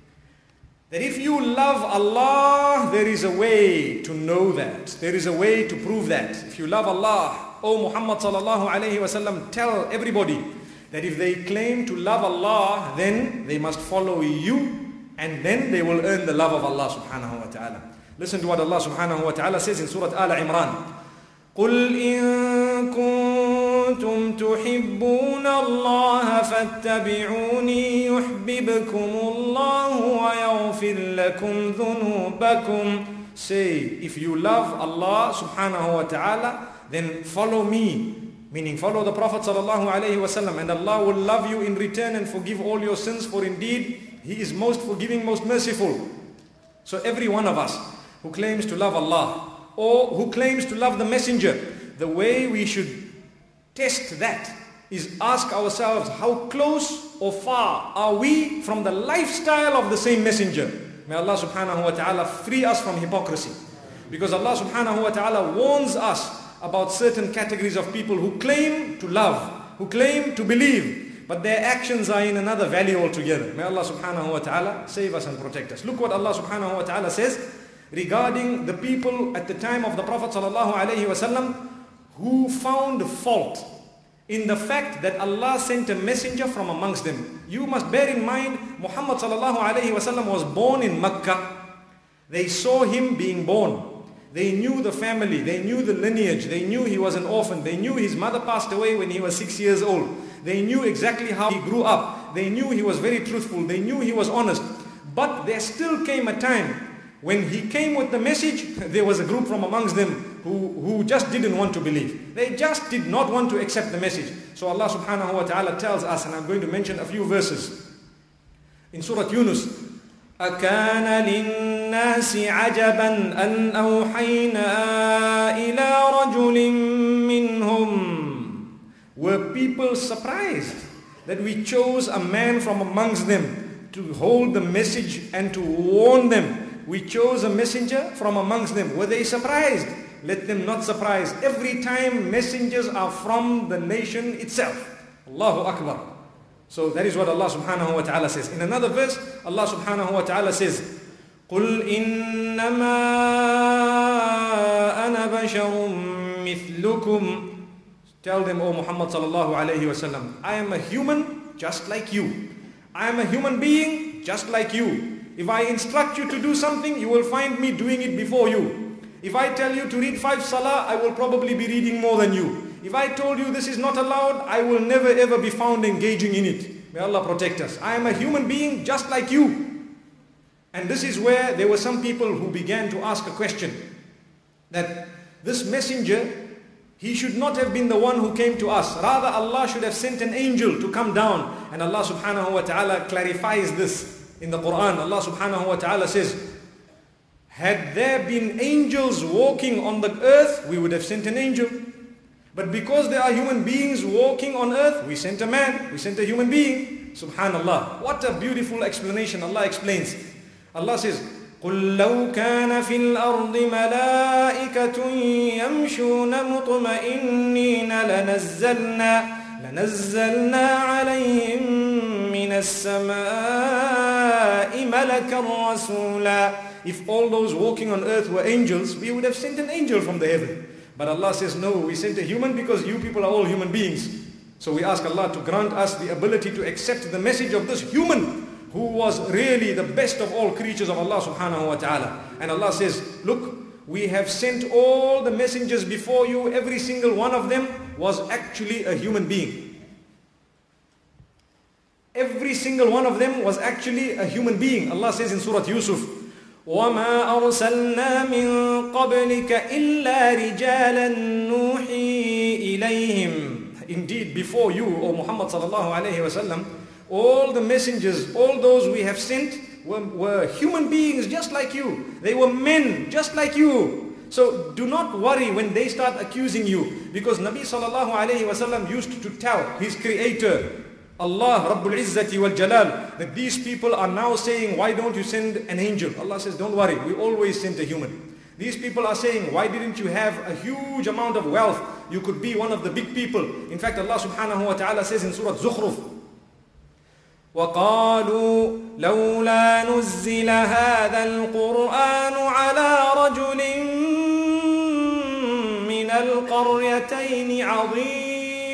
A: that if you love Allah, there is a way to know that. There is a way to prove that. If you love Allah, O Muhammad sallallahu alayhi wa sallam, tell everybody that if they claim to love Allah, then they must follow you, and then they will earn the love of Allah subhanahu wa ta'ala. Listen to what Allah subhanahu wa ta'ala says in Surah Al-Imran. قُلْ إِن كُنتُمْ تُحِبُّونَ اللَّهَ فَاتَّبِعُونِي يُحْبِبْكُمُ اللَّهُ وَيَغْفِرْ لَكُمْ ذُنُوبَكُمْ. Say, if you love Allah subhanahu wa ta'ala, then follow me, meaning follow the Prophet sallallahu alayhi wa sallam, and Allah will love you in return and forgive all your sins, for indeed He is most forgiving, most merciful. So every one of us who claims to love Allah or who claims to love the Messenger, the way we should test that is ask ourselves, how close or far are we from the lifestyle of the same Messenger? May Allah subhanahu wa ta'ala free us from hypocrisy. Because Allah subhanahu wa ta'ala warns us about certain categories of people who claim to love, who claim to believe, but their actions are in another valley altogether. May Allah subhanahu wa ta'ala save us and protect us. Look what Allah subhanahu wa ta'ala says regarding the people at the time of the Prophet sallallahu alayhi wa sallam who found fault in the fact that Allah sent a messenger from amongst them. You must bear in mind, Muhammad sallallahu alayhi wa sallam was born in Mecca. They saw him being born. They knew the family, they knew the lineage, they knew he was an orphan, they knew his mother passed away when he was 6 years old. They knew exactly how he grew up. They knew he was very truthful, they knew he was honest. But there still came a time when he came with the message, there was a group from amongst them who just didn't want to believe. They just did not want to accept the message. So Allah subhanahu wa ta'ala tells us, and I'm going to mention a few verses. In Surah Yunus, أَكَانَ لِلنَّاسِ عَجَبًا أَنْ أَوْحَيْنَا إِلَىٰ رَجُلٍ مِّنْهُمْ. Were people surprised that we chose a man from amongst them to hold the message and to warn them? We chose a messenger from amongst them. Were they surprised? Let them not surprise. Every time messengers are from the nation itself. Allahu Akbar. So that is what Allah subhanahu wa ta'ala says. In another verse, Allah subhanahu wa ta'ala says, قُلْ إِنَّمَا أَنَا بَشَرٌ مِثْلُكُمْ. Tell them, O Muhammad sallallahu alayhi wa sallam, I am a human just like you. I am a human being just like you. If I instruct you to do something, you will find me doing it before you. If I tell you to read 5 salah, I will probably be reading more than you. If I told you this is not allowed, I will never ever be found engaging in it. May Allah protect us. I am a human being just like you. And this is where there were some people who began to ask a question. That this messenger, he should not have been the one who came to us. Rather, Allah should have sent an angel to come down. And Allah subhanahu wa ta'ala clarifies this in the Quran. Allah subhanahu wa ta'ala says, had there been angels walking on the earth, we would have sent an angel. But because there are human beings walking on earth, we sent a man, we sent a human being. Subhanallah. What a beautiful explanation. Allah explains. Allah says, قُلْ لَوْ كَانَ فِي الْأَرْضِ مَلَائِكَةٌ يَمْشُونَ مُطْمَئِنِّينَ لَنَزَّلْنَا عَلَيْهِمْ مِنَ السَّمَاءِ مَلَكًا رَسُولًا. If all those walking on earth were angels, we would have sent an angel from the heaven. But Allah says, no, we sent a human because you people are all human beings. So we ask Allah to grant us the ability to accept the message of this human who was really the best of all creatures of Allah subhanahu wa ta'ala. And Allah says, look, we have sent all the messengers before you. Every single one of them was actually a human being. Every single one of them was actually a human being. Allah says in Surah Yusuf, وَمَا أَرْسَلْنَا مِن قَبْلِكَ إِلَّا رِجَالًا نُوحِي إِلَيْهِمْ. Indeed, before you, O Muhammad sallallahu alayhi wa sallam, all the messengers, all those we have sent were human beings just like you. They were men just like you. So do not worry when they start accusing you. Because Nabi sallallahu alayhi wa sallam used to tell his creator, Allah Rabbul Izzati wal Jalal, that these people are now saying, why don't you send an angel? Allah says, don't worry, we always send a human. These people are saying, why didn't you have a huge amount of wealth? You could be one of the big people. In fact, Allah subhanahu wa ta'ala says in Surah Zukhruf, وَقَالُوا لَوْلَا نُزِّلَ هَذَا الْقُرْآنُ عَلَى رَجُلٍ مِّنَ الْقَرْيَتَيْنِ عَظِيمٍ.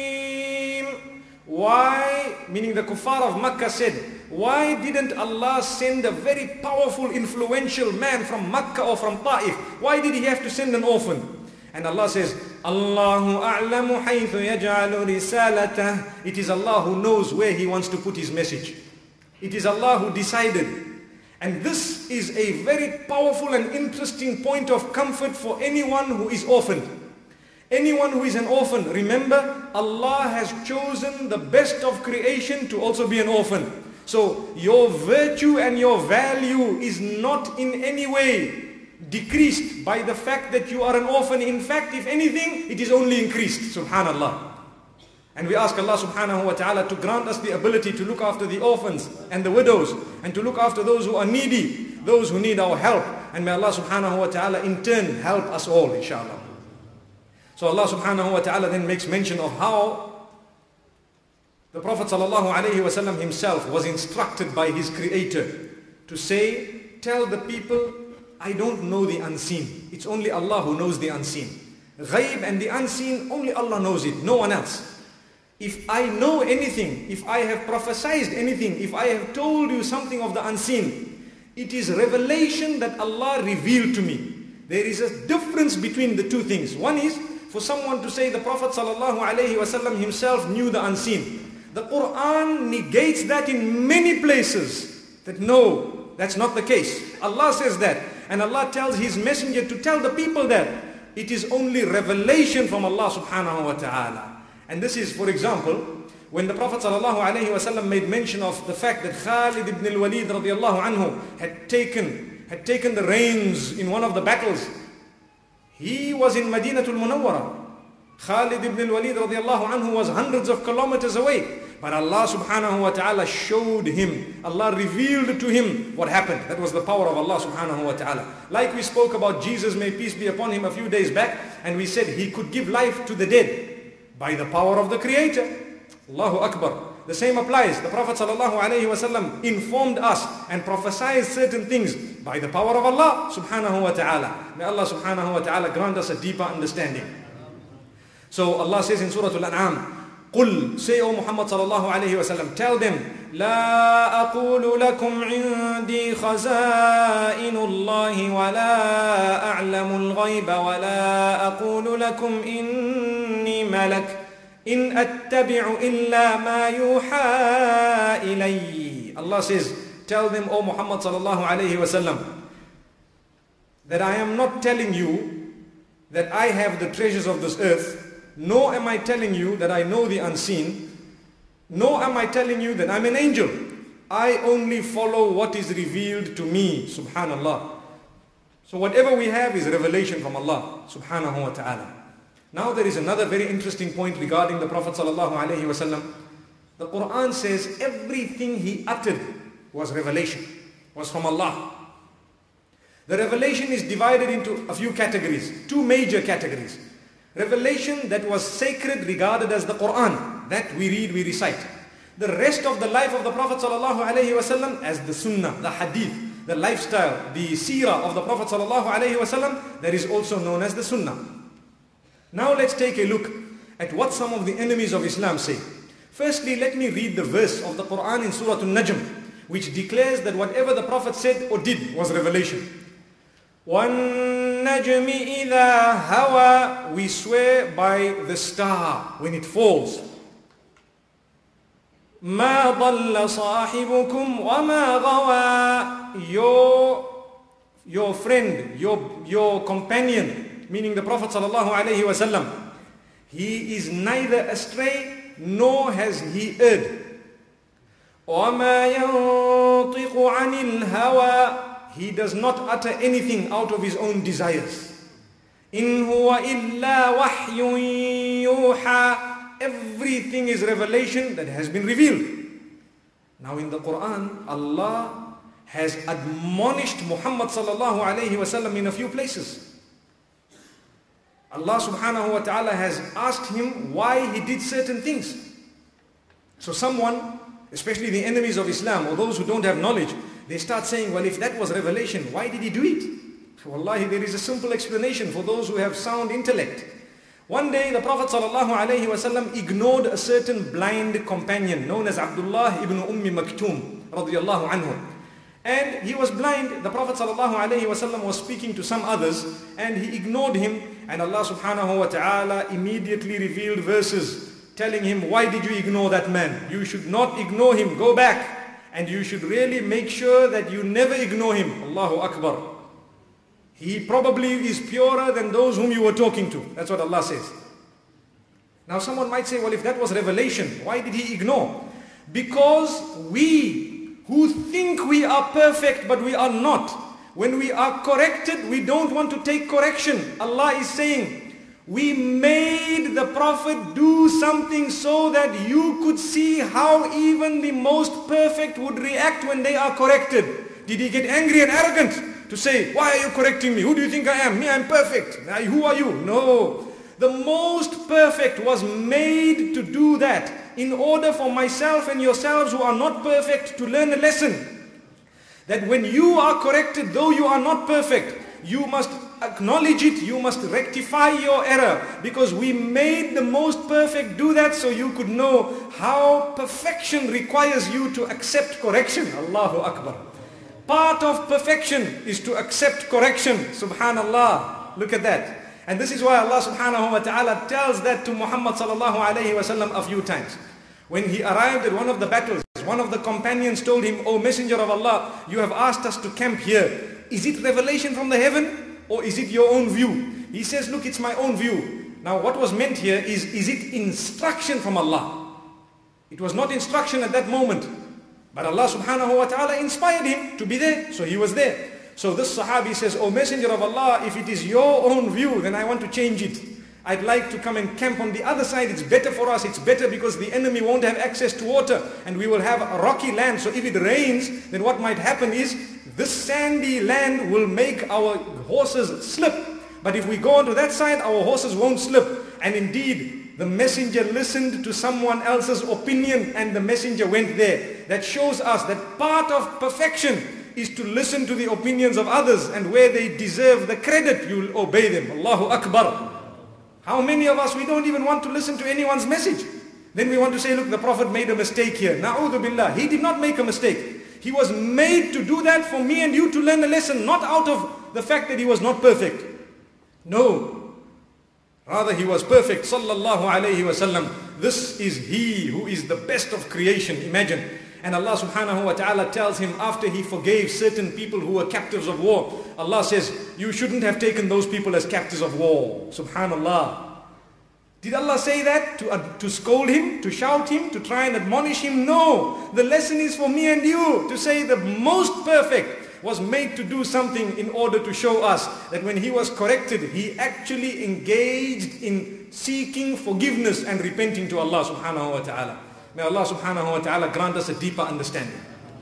A: Why, meaning the kuffar of Makkah said, why didn't Allah send a very powerful, influential man from Makkah or from Ta'if? Why did he have to send an orphan? And Allah says, Allahu a'lamu haythu yaj'alu risalatah. It is Allah who knows where He wants to put His message. It is Allah who decided. And this is a very powerful and interesting point of comfort for anyone who is orphaned. Anyone who is an orphan, remember, Allah has chosen the best of creation to also be an orphan. So your virtue and your value is not in any way decreased by the fact that you are an orphan. In fact, if anything, it is only increased. Subhanallah. And we ask Allah subhanahu wa ta'ala to grant us the ability to look after the orphans and the widows, and to look after those who are needy, those who need our help. And may Allah subhanahu wa ta'ala in turn help us all, inshallah. So Allah subhanahu wa ta'ala then makes mention of how the Prophet sallallahu alayhi wa sallam himself was instructed by his creator to say, tell the people, I don't know the unseen. It's only Allah who knows the unseen. Ghaib and the unseen, only Allah knows it, no one else. If I know anything, if I have prophesied anything, if I have told you something of the unseen, it is revelation that Allah revealed to me. There is a difference between the two things. One is for someone to say the Prophet ﷺ himself knew the unseen. The Quran negates that in many places. That no, that's not the case. Allah says that. And Allah tells His messenger to tell the people that it is only revelation from Allah subhanahu wa ta'ala. And this is, for example, when the Prophet ﷺ made mention of the fact that Khalid ibn al-Walid radiallahu anhu had taken the reins in one of the battles. He was in Madinatul Munawwara. Khalid ibn al-Walid radiallahu anhu was hundreds of kilometers away. But Allah subhanahu wa ta'ala showed him, Allah revealed to him what happened. That was the power of Allah subhanahu wa ta'ala. Like we spoke about Jesus, may peace be upon him, a few days back, and we said he could give life to the dead by the power of the Creator. Allahu Akbar. The same applies. The Prophet sallallahu alayhi wa sallam informed us and prophesied certain things by the power of Allah subhanahu wa ta'ala. May Allah subhanahu wa ta'ala grant us a deeper understanding. So Allah says in Surah Al-An'am, قل, say O Muhammad sallallahu alayhi wa sallam, tell them, لا أقول لكم عندي خزائن الله ولا أعلم الغيب ولا أقول لكم إني ملك إن أتبع إلا ما يوحى إلي. Allah says, tell them, O Muhammad sallallahu alayhi wa sallam, that I am not telling you that I have the treasures of this earth, nor am I telling you that I know the unseen, nor am I telling you that I'm an angel. I only follow what is revealed to me, subhanallah. So whatever we have is revelation from Allah, subhanahu wa ta'ala. Now there is another very interesting point regarding the Prophet sallallahu alaihi wasallam. The Quran says everything he uttered was revelation, was from Allah. The revelation is divided into a few categories, two major categories. Revelation that was sacred, regarded as the Quran, that we read, we recite. The rest of the life of the Prophet sallallahu alaihi wasallam as the Sunnah, the Hadith, the lifestyle, the Seerah of the Prophet sallallahu alaihi wasallam, that is also known as the Sunnah. Now let's take a look at what some of the enemies of Islam say. Firstly, let me read the verse of the Quran in Surah An-Najm, which declares that whatever the Prophet said or did was revelation. وَالنَّجْمِ إِذَا هَوَى, we swear by the star when it falls. مَا ضَلَّ صَاحِبُكُمْ وَمَا غَوَى, your friend, your companion, meaning the Prophet sallallahu alaihi wasallam, he is neither astray nor has he erred. وَمَا يَنطِقُ عَنِ الْهَوَى, he does not utter anything out of his own desires. إِنْ هُوَ إِلَّا وَحْيٌ يُوحَى, everything is revelation that has been revealed. Now in the Quran, Allah has admonished Muhammad sallallahu alayhi wasallam in a few places. Allah subhanahu wa ta'ala has asked him why he did certain things. So someone, especially the enemies of Islam or those who don't have knowledge, they start saying, well, if that was revelation, why did he do it? Wallahi, there is a simple explanation for those who have sound intellect. One day the Prophet ﷺ ignored a certain blind companion known as Abdullah ibn Maktum radiyallahu anhu. And he was blind. The Prophet ﷺ was speaking to some others and he ignored him, and Allah subhanahu wa ta'ala immediately revealed verses telling him, why did you ignore that man? You should not ignore him, go back. And you should really make sure that you never ignore him. Allahu Akbar. He probably is purer than those whom you were talking to. That's what Allah says. Now someone might say, well, if that was revelation, why did he ignore? Because we who think we are perfect but we are not, when we are corrected, we don't want to take correction. Allah is saying, we made the Prophet do something so that you could see how even the most perfect would react when they are corrected. Did he get angry and arrogant to say, why are you correcting me? Who do you think I am? Me, I'm perfect. Who are you? No. The most perfect was made to do that in order for myself and yourselves who are not perfect to learn a lesson. That when you are corrected, though you are not perfect, you must acknowledge it, you must rectify your error, because we made the most perfect do that so you could know how perfection requires you to accept correction. Allahu Akbar. part of perfection is to accept correction. Subhanallah. Look at that. And this is why Allah subhanahu wa ta'ala tells that to Muhammad sallallahu alayhi wa sallam a few times. When he arrived at one of the battles, one of the companions told him, "O Messenger of Allah, you have asked us to camp here. Is it revelation from the heaven or is it your own view?" He says, "Look, it's my own view." Now what was meant here is it instruction from Allah? It was not instruction at that moment. But Allah subhanahu wa ta'ala inspired him to be there. So he was there. So this Sahabi says, "O Messenger of Allah, if it is your own view, then I want to change it. I'd like to come and camp on the other side. It's better for us. It's better because the enemy won't have access to water and we will have a rocky land. So if it rains, then what might happen is this sandy land will make our horses slip. But if we go onto that side, our horses won't slip." And indeed, the messenger listened to someone else's opinion and the messenger went there. That shows us that part of perfection is to listen to the opinions of others, and where they deserve the credit, you will obey them. Allahu Akbar. How many of us, we don't even want to listen to anyone's message. Then we want to say, "Look, the Prophet made a mistake here." Na'udhu billah. He did not make a mistake. He was made to do that for me and you to learn a lesson, not out of the fact that he was not perfect. No. Rather, he was perfect. Sallallahu alayhi wa sallam. This is he who is the best of creation. Imagine. And Allah subhanahu wa ta'ala tells him after he forgave certain people who were captives of war, Allah says, "You shouldn't have taken those people as captives of war." Subhanallah. Did Allah say that to scold him, to shout him, to try and admonish him? No. The lesson is for me and you to say the most perfect was made to do something in order to show us that when he was corrected, he actually engaged in seeking forgiveness and repenting to Allah subhanahu wa ta'ala. May Allah subhanahu wa ta'ala grant us a deeper understanding.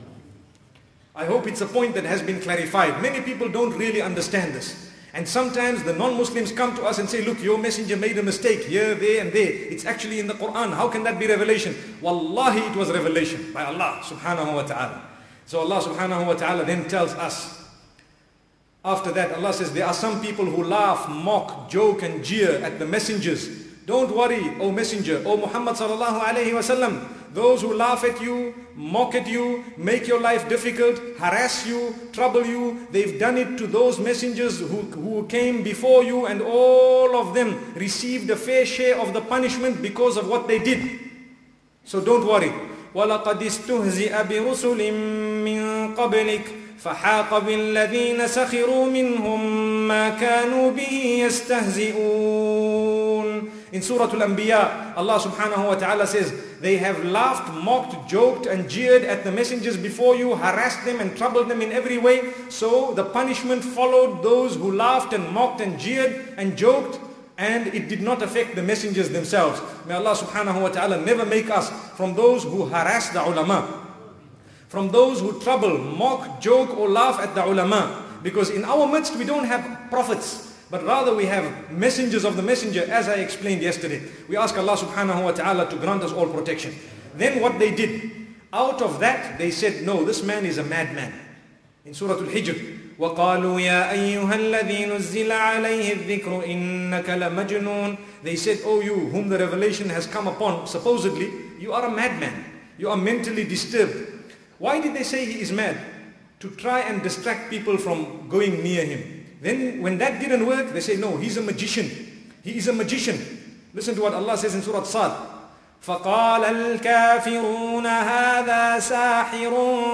A: I hope it's a point that has been clarified. Many people don't really understand this. And sometimes the non-Muslims come to us and say, "Look, your messenger made a mistake here, there and there. It's actually in the Quran. How can that be revelation?" Wallahi, it was revelation by Allah subhanahu wa ta'ala. So Allah subhanahu wa ta'ala then tells us, after that Allah says, there are some people who laugh, mock, joke and jeer at the messengers. Don't worry, O Messenger, O Muhammad sallallahu alayhi wa sallam. Those who laugh at you, mock at you, make your life difficult, harass you, trouble you, they've done it to those messengers who came before you, and all of them received a fair share of the punishment because of what they did. So don't worry. وَلَقَدْ اسْتُهْزِئَ بِرُسُلٍ مِّن قَبْلِكَ فَحَاقَ بِالَّذِينَ سَخِرُوا مِنْهُمْ مَا كَانُوا بِهِ يَسْتَهْزِئُونَ. In Surah Al-Anbiya, Allah subhanahu wa ta'ala says, they have laughed, mocked, joked and jeered at the messengers before you, harassed them and troubled them in every way. So the punishment followed those who laughed and mocked and jeered and joked, and it did not affect the messengers themselves. May Allah subhanahu wa ta'ala never make us from those who harass the ulama, from those who trouble, mock, joke or laugh at the ulama. Because in our midst we don't have prophets, but rather we have messengers of the messenger, as I explained yesterday. We ask Allah subhanahu wa ta'ala to grant us all protection. Then what they did, out of that they said, no, this man is a madman. In Surah Al-Hijr, وَقَالُوا يَا أَيُّهَا الَّذِي نُزِّلَ عَلَيْهِ الذِّكْرُ إِنَّكَ لَمَجْنُونَ. They said, "Oh, you whom the revelation has come upon, supposedly, you are a madman. You are mentally disturbed." Why did they say he is mad? To try and distract people from going near him. Then when that didn't work, they say, "No, he's a magician. He is a magician." Listen to what Allah says in Surah Sad. فَقَالَ الْكَافِرُونَ هَذَا سَاحِرٌ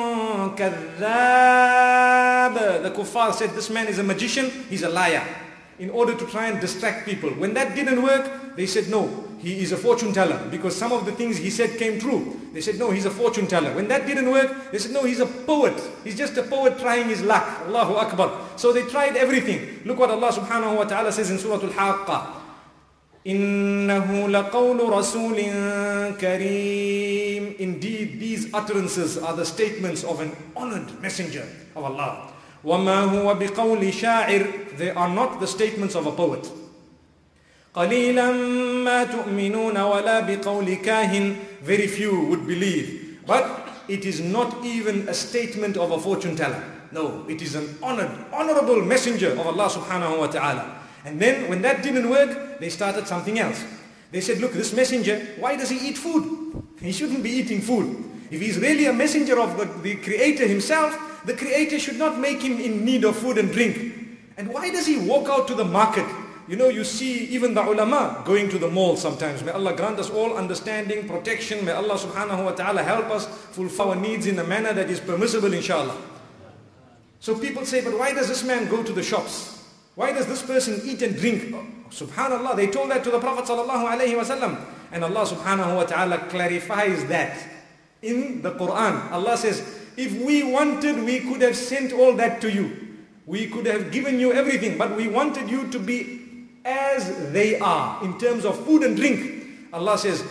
A: كَذَّابٌ. The kuffar said, "This man is a magician, he's a liar," in order to try and distract people. When that didn't work, they said, "No, he is a fortune teller," because some of the things he said came true. They said, "No, he's a fortune teller." When that didn't work, they said, "No, he's a poet. He's just a poet trying his luck." Allahu Akbar. So they tried everything. Look what Allah subhanahu wa ta'ala says in Surah Al-Haqqa. إِنَّهُ لَقَوْلُ رَسُولٍ كَرِيمٍ. Indeed, these utterances are the statements of an honored messenger of Allah. وَمَا هُوَ بِقَوْلِ شَاعِرٍ. They are not the statements of a poet. قَلِيلًا مَا تُؤْمِنُونَ وَلَا بِقَوْلِ كَاهِنٍ. Very few would believe. But it is not even a statement of a fortune teller. No, it is an honorable messenger of Allah subhanahu wa ta'ala. And then when that didn't work, they started something else. They said, "Look, this messenger, why does he eat food? He shouldn't be eating food. If he's really a messenger of the Creator himself, the Creator should not make him in need of food and drink. And why does he walk out to the market? You know, you see even the ulama going to the mall sometimes. May Allah grant us all understanding, protection. May Allah subhanahu wa ta'ala help us fulfill our needs in a manner that is permissible, inshallah. So people say, but why does this man go to the shops? Why does this person eat and drink? Oh, subhanallah, they told that to the Prophet sallallahu alaihi wasallam. And Allah subhanahu wa ta'ala clarifies that in the Quran. Allah says, if we wanted, we could have sent all that to you. We could have given you everything, but we wanted you to be as they are in terms of food and drink. Allah says,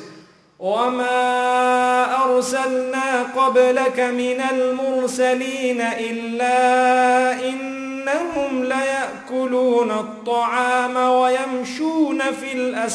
A: وَمَا أَرْسَلْنَا قَبْلَكَ مِنَ الْمُرْسَلِينَ إِلَّا إِنَّهُمْ لَيَأْكُلُونَ الطَّعَامَ وَيَمْشُونَ فِي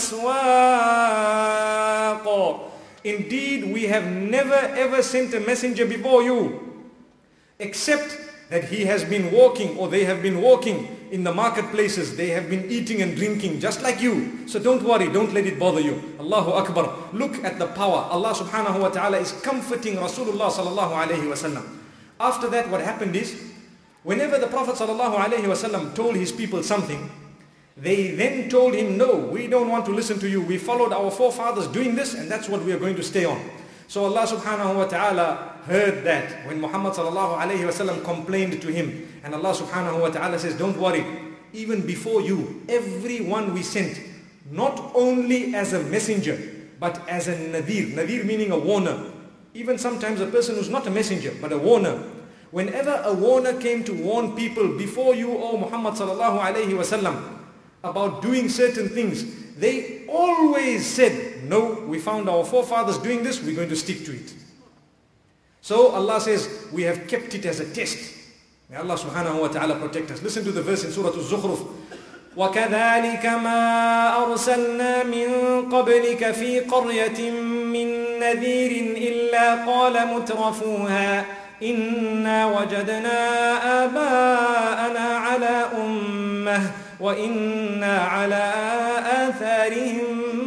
A: الْأَسْوَاقِ. Indeed, we have never ever sent a messenger before you, except that he has been walking, or they have been walking in the marketplaces. They have been eating and drinking just like you. So don't worry, don't let it bother you. Allahu Akbar. Look at the power. Allah subhanahu wa ta'ala is comforting Rasulullah sallallahu alayhi wa sallam. After that, what happened is, whenever the Prophet sallallahu alayhi wa sallam told his people something, they then told him, no, we don't want to listen to you. We followed our forefathers doing this, and that's what we are going to stay on. So Allah subhanahu wa ta'ala heard that when Muhammad sallallahu alayhi wa sallam complained to him. And Allah subhanahu wa ta'ala says, don't worry, even before you, everyone we sent, not only as a messenger, but as a nadir. Nadir meaning a warner. Even sometimes a person who's not a messenger, but a warner. Whenever a warner came to warn people before you, O Muhammad sallallahu alayhi wa sallam, about doing certain things, they always said, no, we found our forefathers doing this, we're going to stick to it. So Allah says, we have kept it as a test. May Allah subhanahu wa ta'ala protect us. Listen to the verse in Surah Al-Zukhruf. وَكَذَلِكَ مَا أَرْسَلْنَا مِن قَبْلِكَ فِي قَرْيَةٍ مِّن نَذِيرٍ إِلَّا قَالَ مُتْرَفُوهَا إِنَّا وَجَدْنَا آبَاءَنَا عَلَى أُمَّةٍ وَإِنَّا عَلَى آثَارِهِمْ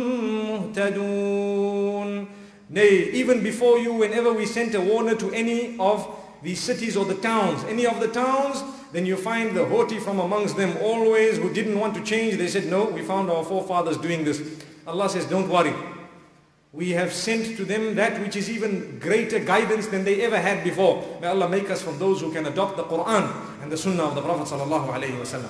A: مُهْتَدُونَ. Nay, even before you, whenever we sent a warner to any of the cities or the towns, any of the towns, then you find the haughty from amongst them always who didn't want to change. They said, no, we found our forefathers doing this. Allah says, don't worry. We have sent to them that which is even greater guidance than they ever had before. May Allah make us from those who can adopt the Quran and the Sunnah of the Prophet sallallahu alaihi wasallam.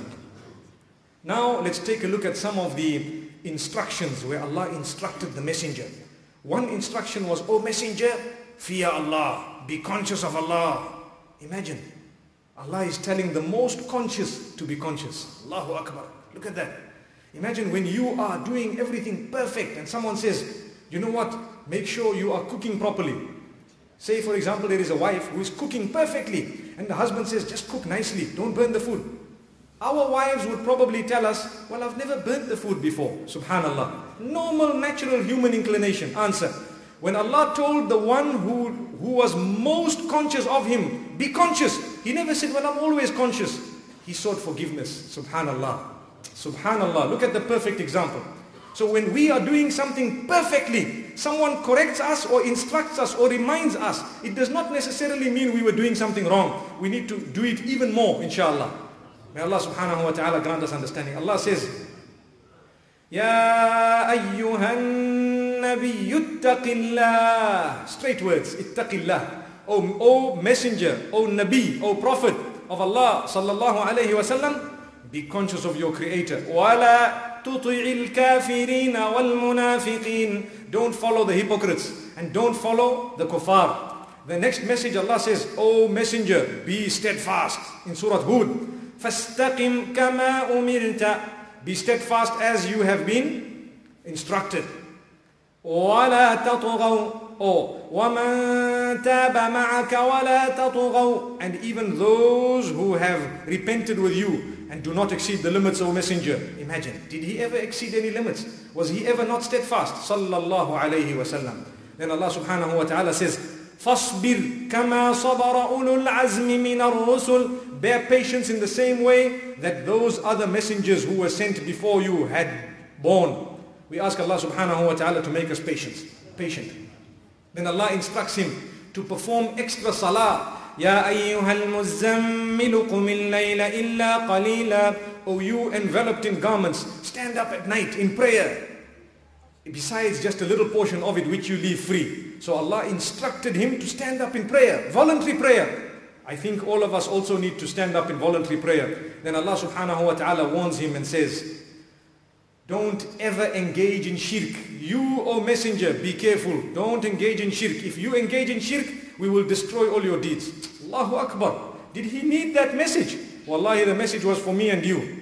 A: Now let's take a look at some of the instructions where Allah instructed the messenger. One instruction was, O messenger, fear Allah, be conscious of Allah. Imagine, Allah is telling the most conscious to be conscious. Allahu Akbar. Look at that. Imagine when you are doing everything perfect and someone says, you know what, make sure you are cooking properly. Say for example, there is a wife who is cooking perfectly and the husband says, just cook nicely, don't burn the food. Our wives would probably tell us, well, I've never burnt the food before. Subhanallah. Normal, natural human inclination. Answer. When Allah told the one who was most conscious of him, be conscious. He never said, well, I'm always conscious. He sought forgiveness. Subhanallah. Subhanallah. Look at the perfect example. So when we are doing something perfectly, someone corrects us or instructs us or reminds us, it does not necessarily mean we were doing something wrong. We need to do it even more, inshallah. May Allah subhanahu wa ta'ala grant us understanding. Allah says, Ya ayyuhan nabiyyu ittaqillah. Straight words, ittaqillah. O messenger, O nabi, O prophet of Allah sallallahu alayhi wa sallam, be conscious of your creator. وَلَا تُطِعِ الْكَافِرِينَ وَالْمُنَافِقِينَ. Don't follow the hypocrites and don't follow the kuffar. The next message Allah says, O messenger, be steadfast. In Surah Hud, فَاسْتَقِمْ كَمَا أُمِرْتَ. Be steadfast as you have been instructed. وَلَا تَطْغَوْا. وَمَنْ تَابَ مَعَكَ وَلَا تَطْغَوْا. And even those who have repented with you and do not exceed the limits, O messenger. Imagine, did he ever exceed any limits? Was he ever not steadfast? Sallallahu alayhi wa sallam. Then Allah subhanahu wa ta'ala says, فَاصْبِرْ كَمَا صَبَرَ أُولُو الْعَزْمِ مِنَ الرُّسُلِ. Bear patience in the same way that those other messengers who were sent before you had borne. We ask Allah subhanahu wa ta'ala to make us patient. Then Allah instructs him to perform extra salah. Ya ayyuhal muzammil qum al-layla illa qalila. O you enveloped in garments, stand up at night in prayer. Besides just a little portion of it which you leave free. So Allah instructed him to stand up in prayer, voluntary prayer. I think all of us also need to stand up in voluntary prayer. Then Allah subhanahu wa ta'ala warns him and says, don't ever engage in shirk. You, O messenger, be careful. Don't engage in shirk. If you engage in shirk, we will destroy all your deeds. Allahu Akbar. Did he need that message? Wallahi, the message was for me and you.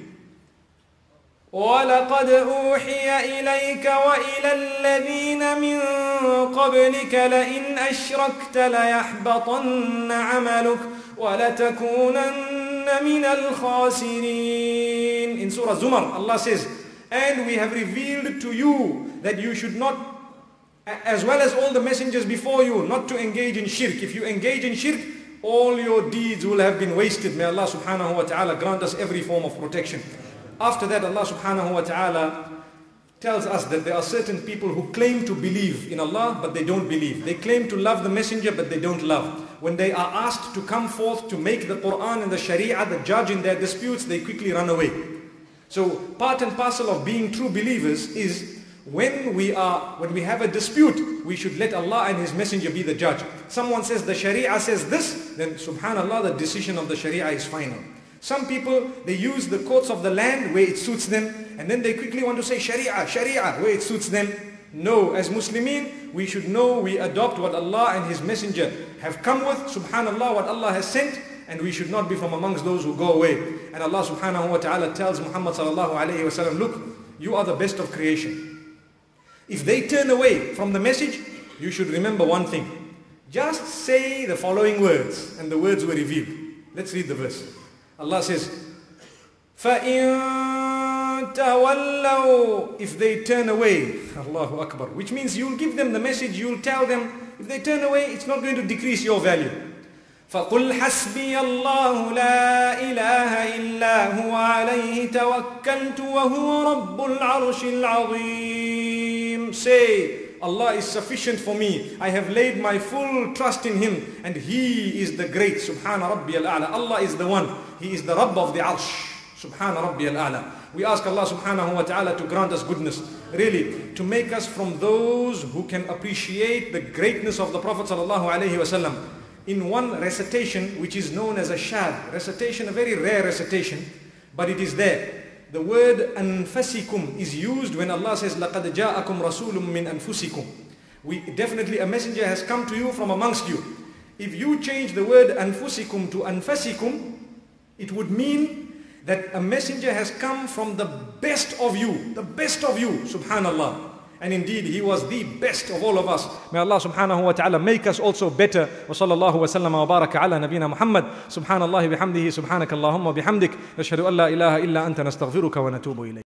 A: وَلَقَدْ أُوحِيَ إِلَيْكَ وَإِلَى الَّذِينَ مِنْ قَبْلِكَ لَئِنْ أَشْرَكْتَ لَيَحْبَطَنَّ عَمَلُكَ وَلَتَكُونَنَّ مِنَ الْخَاسِرِينَ. In Surah Zumar, Allah says, and we have revealed to you that you should not, as well as all the messengers before you, not to engage in shirk. If you engage in shirk, all your deeds will have been wasted. May Allah subhanahu wa ta'ala grant us every form of protection. After that, Allah subhanahu wa ta'ala tells us that there are certain people who claim to believe in Allah, but they don't believe. They claim to love the messenger, but they don't love. When they are asked to come forth to make the Quran and the Sharia the judge in their disputes, they quickly run away. So part and parcel of being true believers is when we have a dispute, we should let Allah and His messenger be the judge. Someone says the Sharia says this, then subhanallah, the decision of the Sharia is final. Some people, they use the courts of the land where it suits them, and then they quickly want to say Sharia, Sharia, where it suits them. No, as Muslimin, we should know we adopt what Allah and His messenger have come with, subhanallah, what Allah has sent, and we should not be from amongst those who go away. And Allah subhanahu wa ta'ala tells Muhammad sallallahu alayhi wa sallam, look, you are the best of creation. If they turn away from the message, you should remember one thing. Just say the following words, and the words were revealed. Let's read the verse. Allah says, فَإِن تَوَلَّوْا. If they turn away, Allahu Akbar, which means you'll give them the message, you'll tell them, if they turn away, it's not going to decrease your value. فَقُلْ حَسْبِيَ اللَّهُ لَا إِلَهَ إِلَّا هُوَ عَلَيْهِ تَوَكَّلْتُ وَهُوَ رَبُّ الْعَرْشِ الْعَظِيمِ. Say, Allah is sufficient for me. I have laid my full trust in Him, and He is the great. Subhana Rabbi al-A'la. Allah is the one. He is the Rabb of the Arsh. Subhana Rabbi al-A'la. We ask Allah subhanahu wa ta'ala to grant us goodness. Really, to make us from those who can appreciate the greatness of the Prophet sallallahu alayhi wa sallam. In one recitation, which is known as a shad recitation, a very rare recitation, but it is there. The word anfasikum is used when Allah says, لَقَدْ جَاءَكُمْ رَسُولٌ مِّنْ أَنفُسِكُمْ. Definitely a messenger has come to you from amongst you. If you change the word anfusikum to anfasikum, it would mean that a messenger has come from the best of you, subhanallah. And indeed, he was the best of all of us. May Allah subhanahu wa ta'ala make us also better. Wa sallallahu wa sallam wa baraka ala nabina Muhammad. Subhanallah bihamdihi, subhanakallahumma bihamdik. Nashhadu an la ilaha illa anta nastaghfiruka wa natubu ilayk.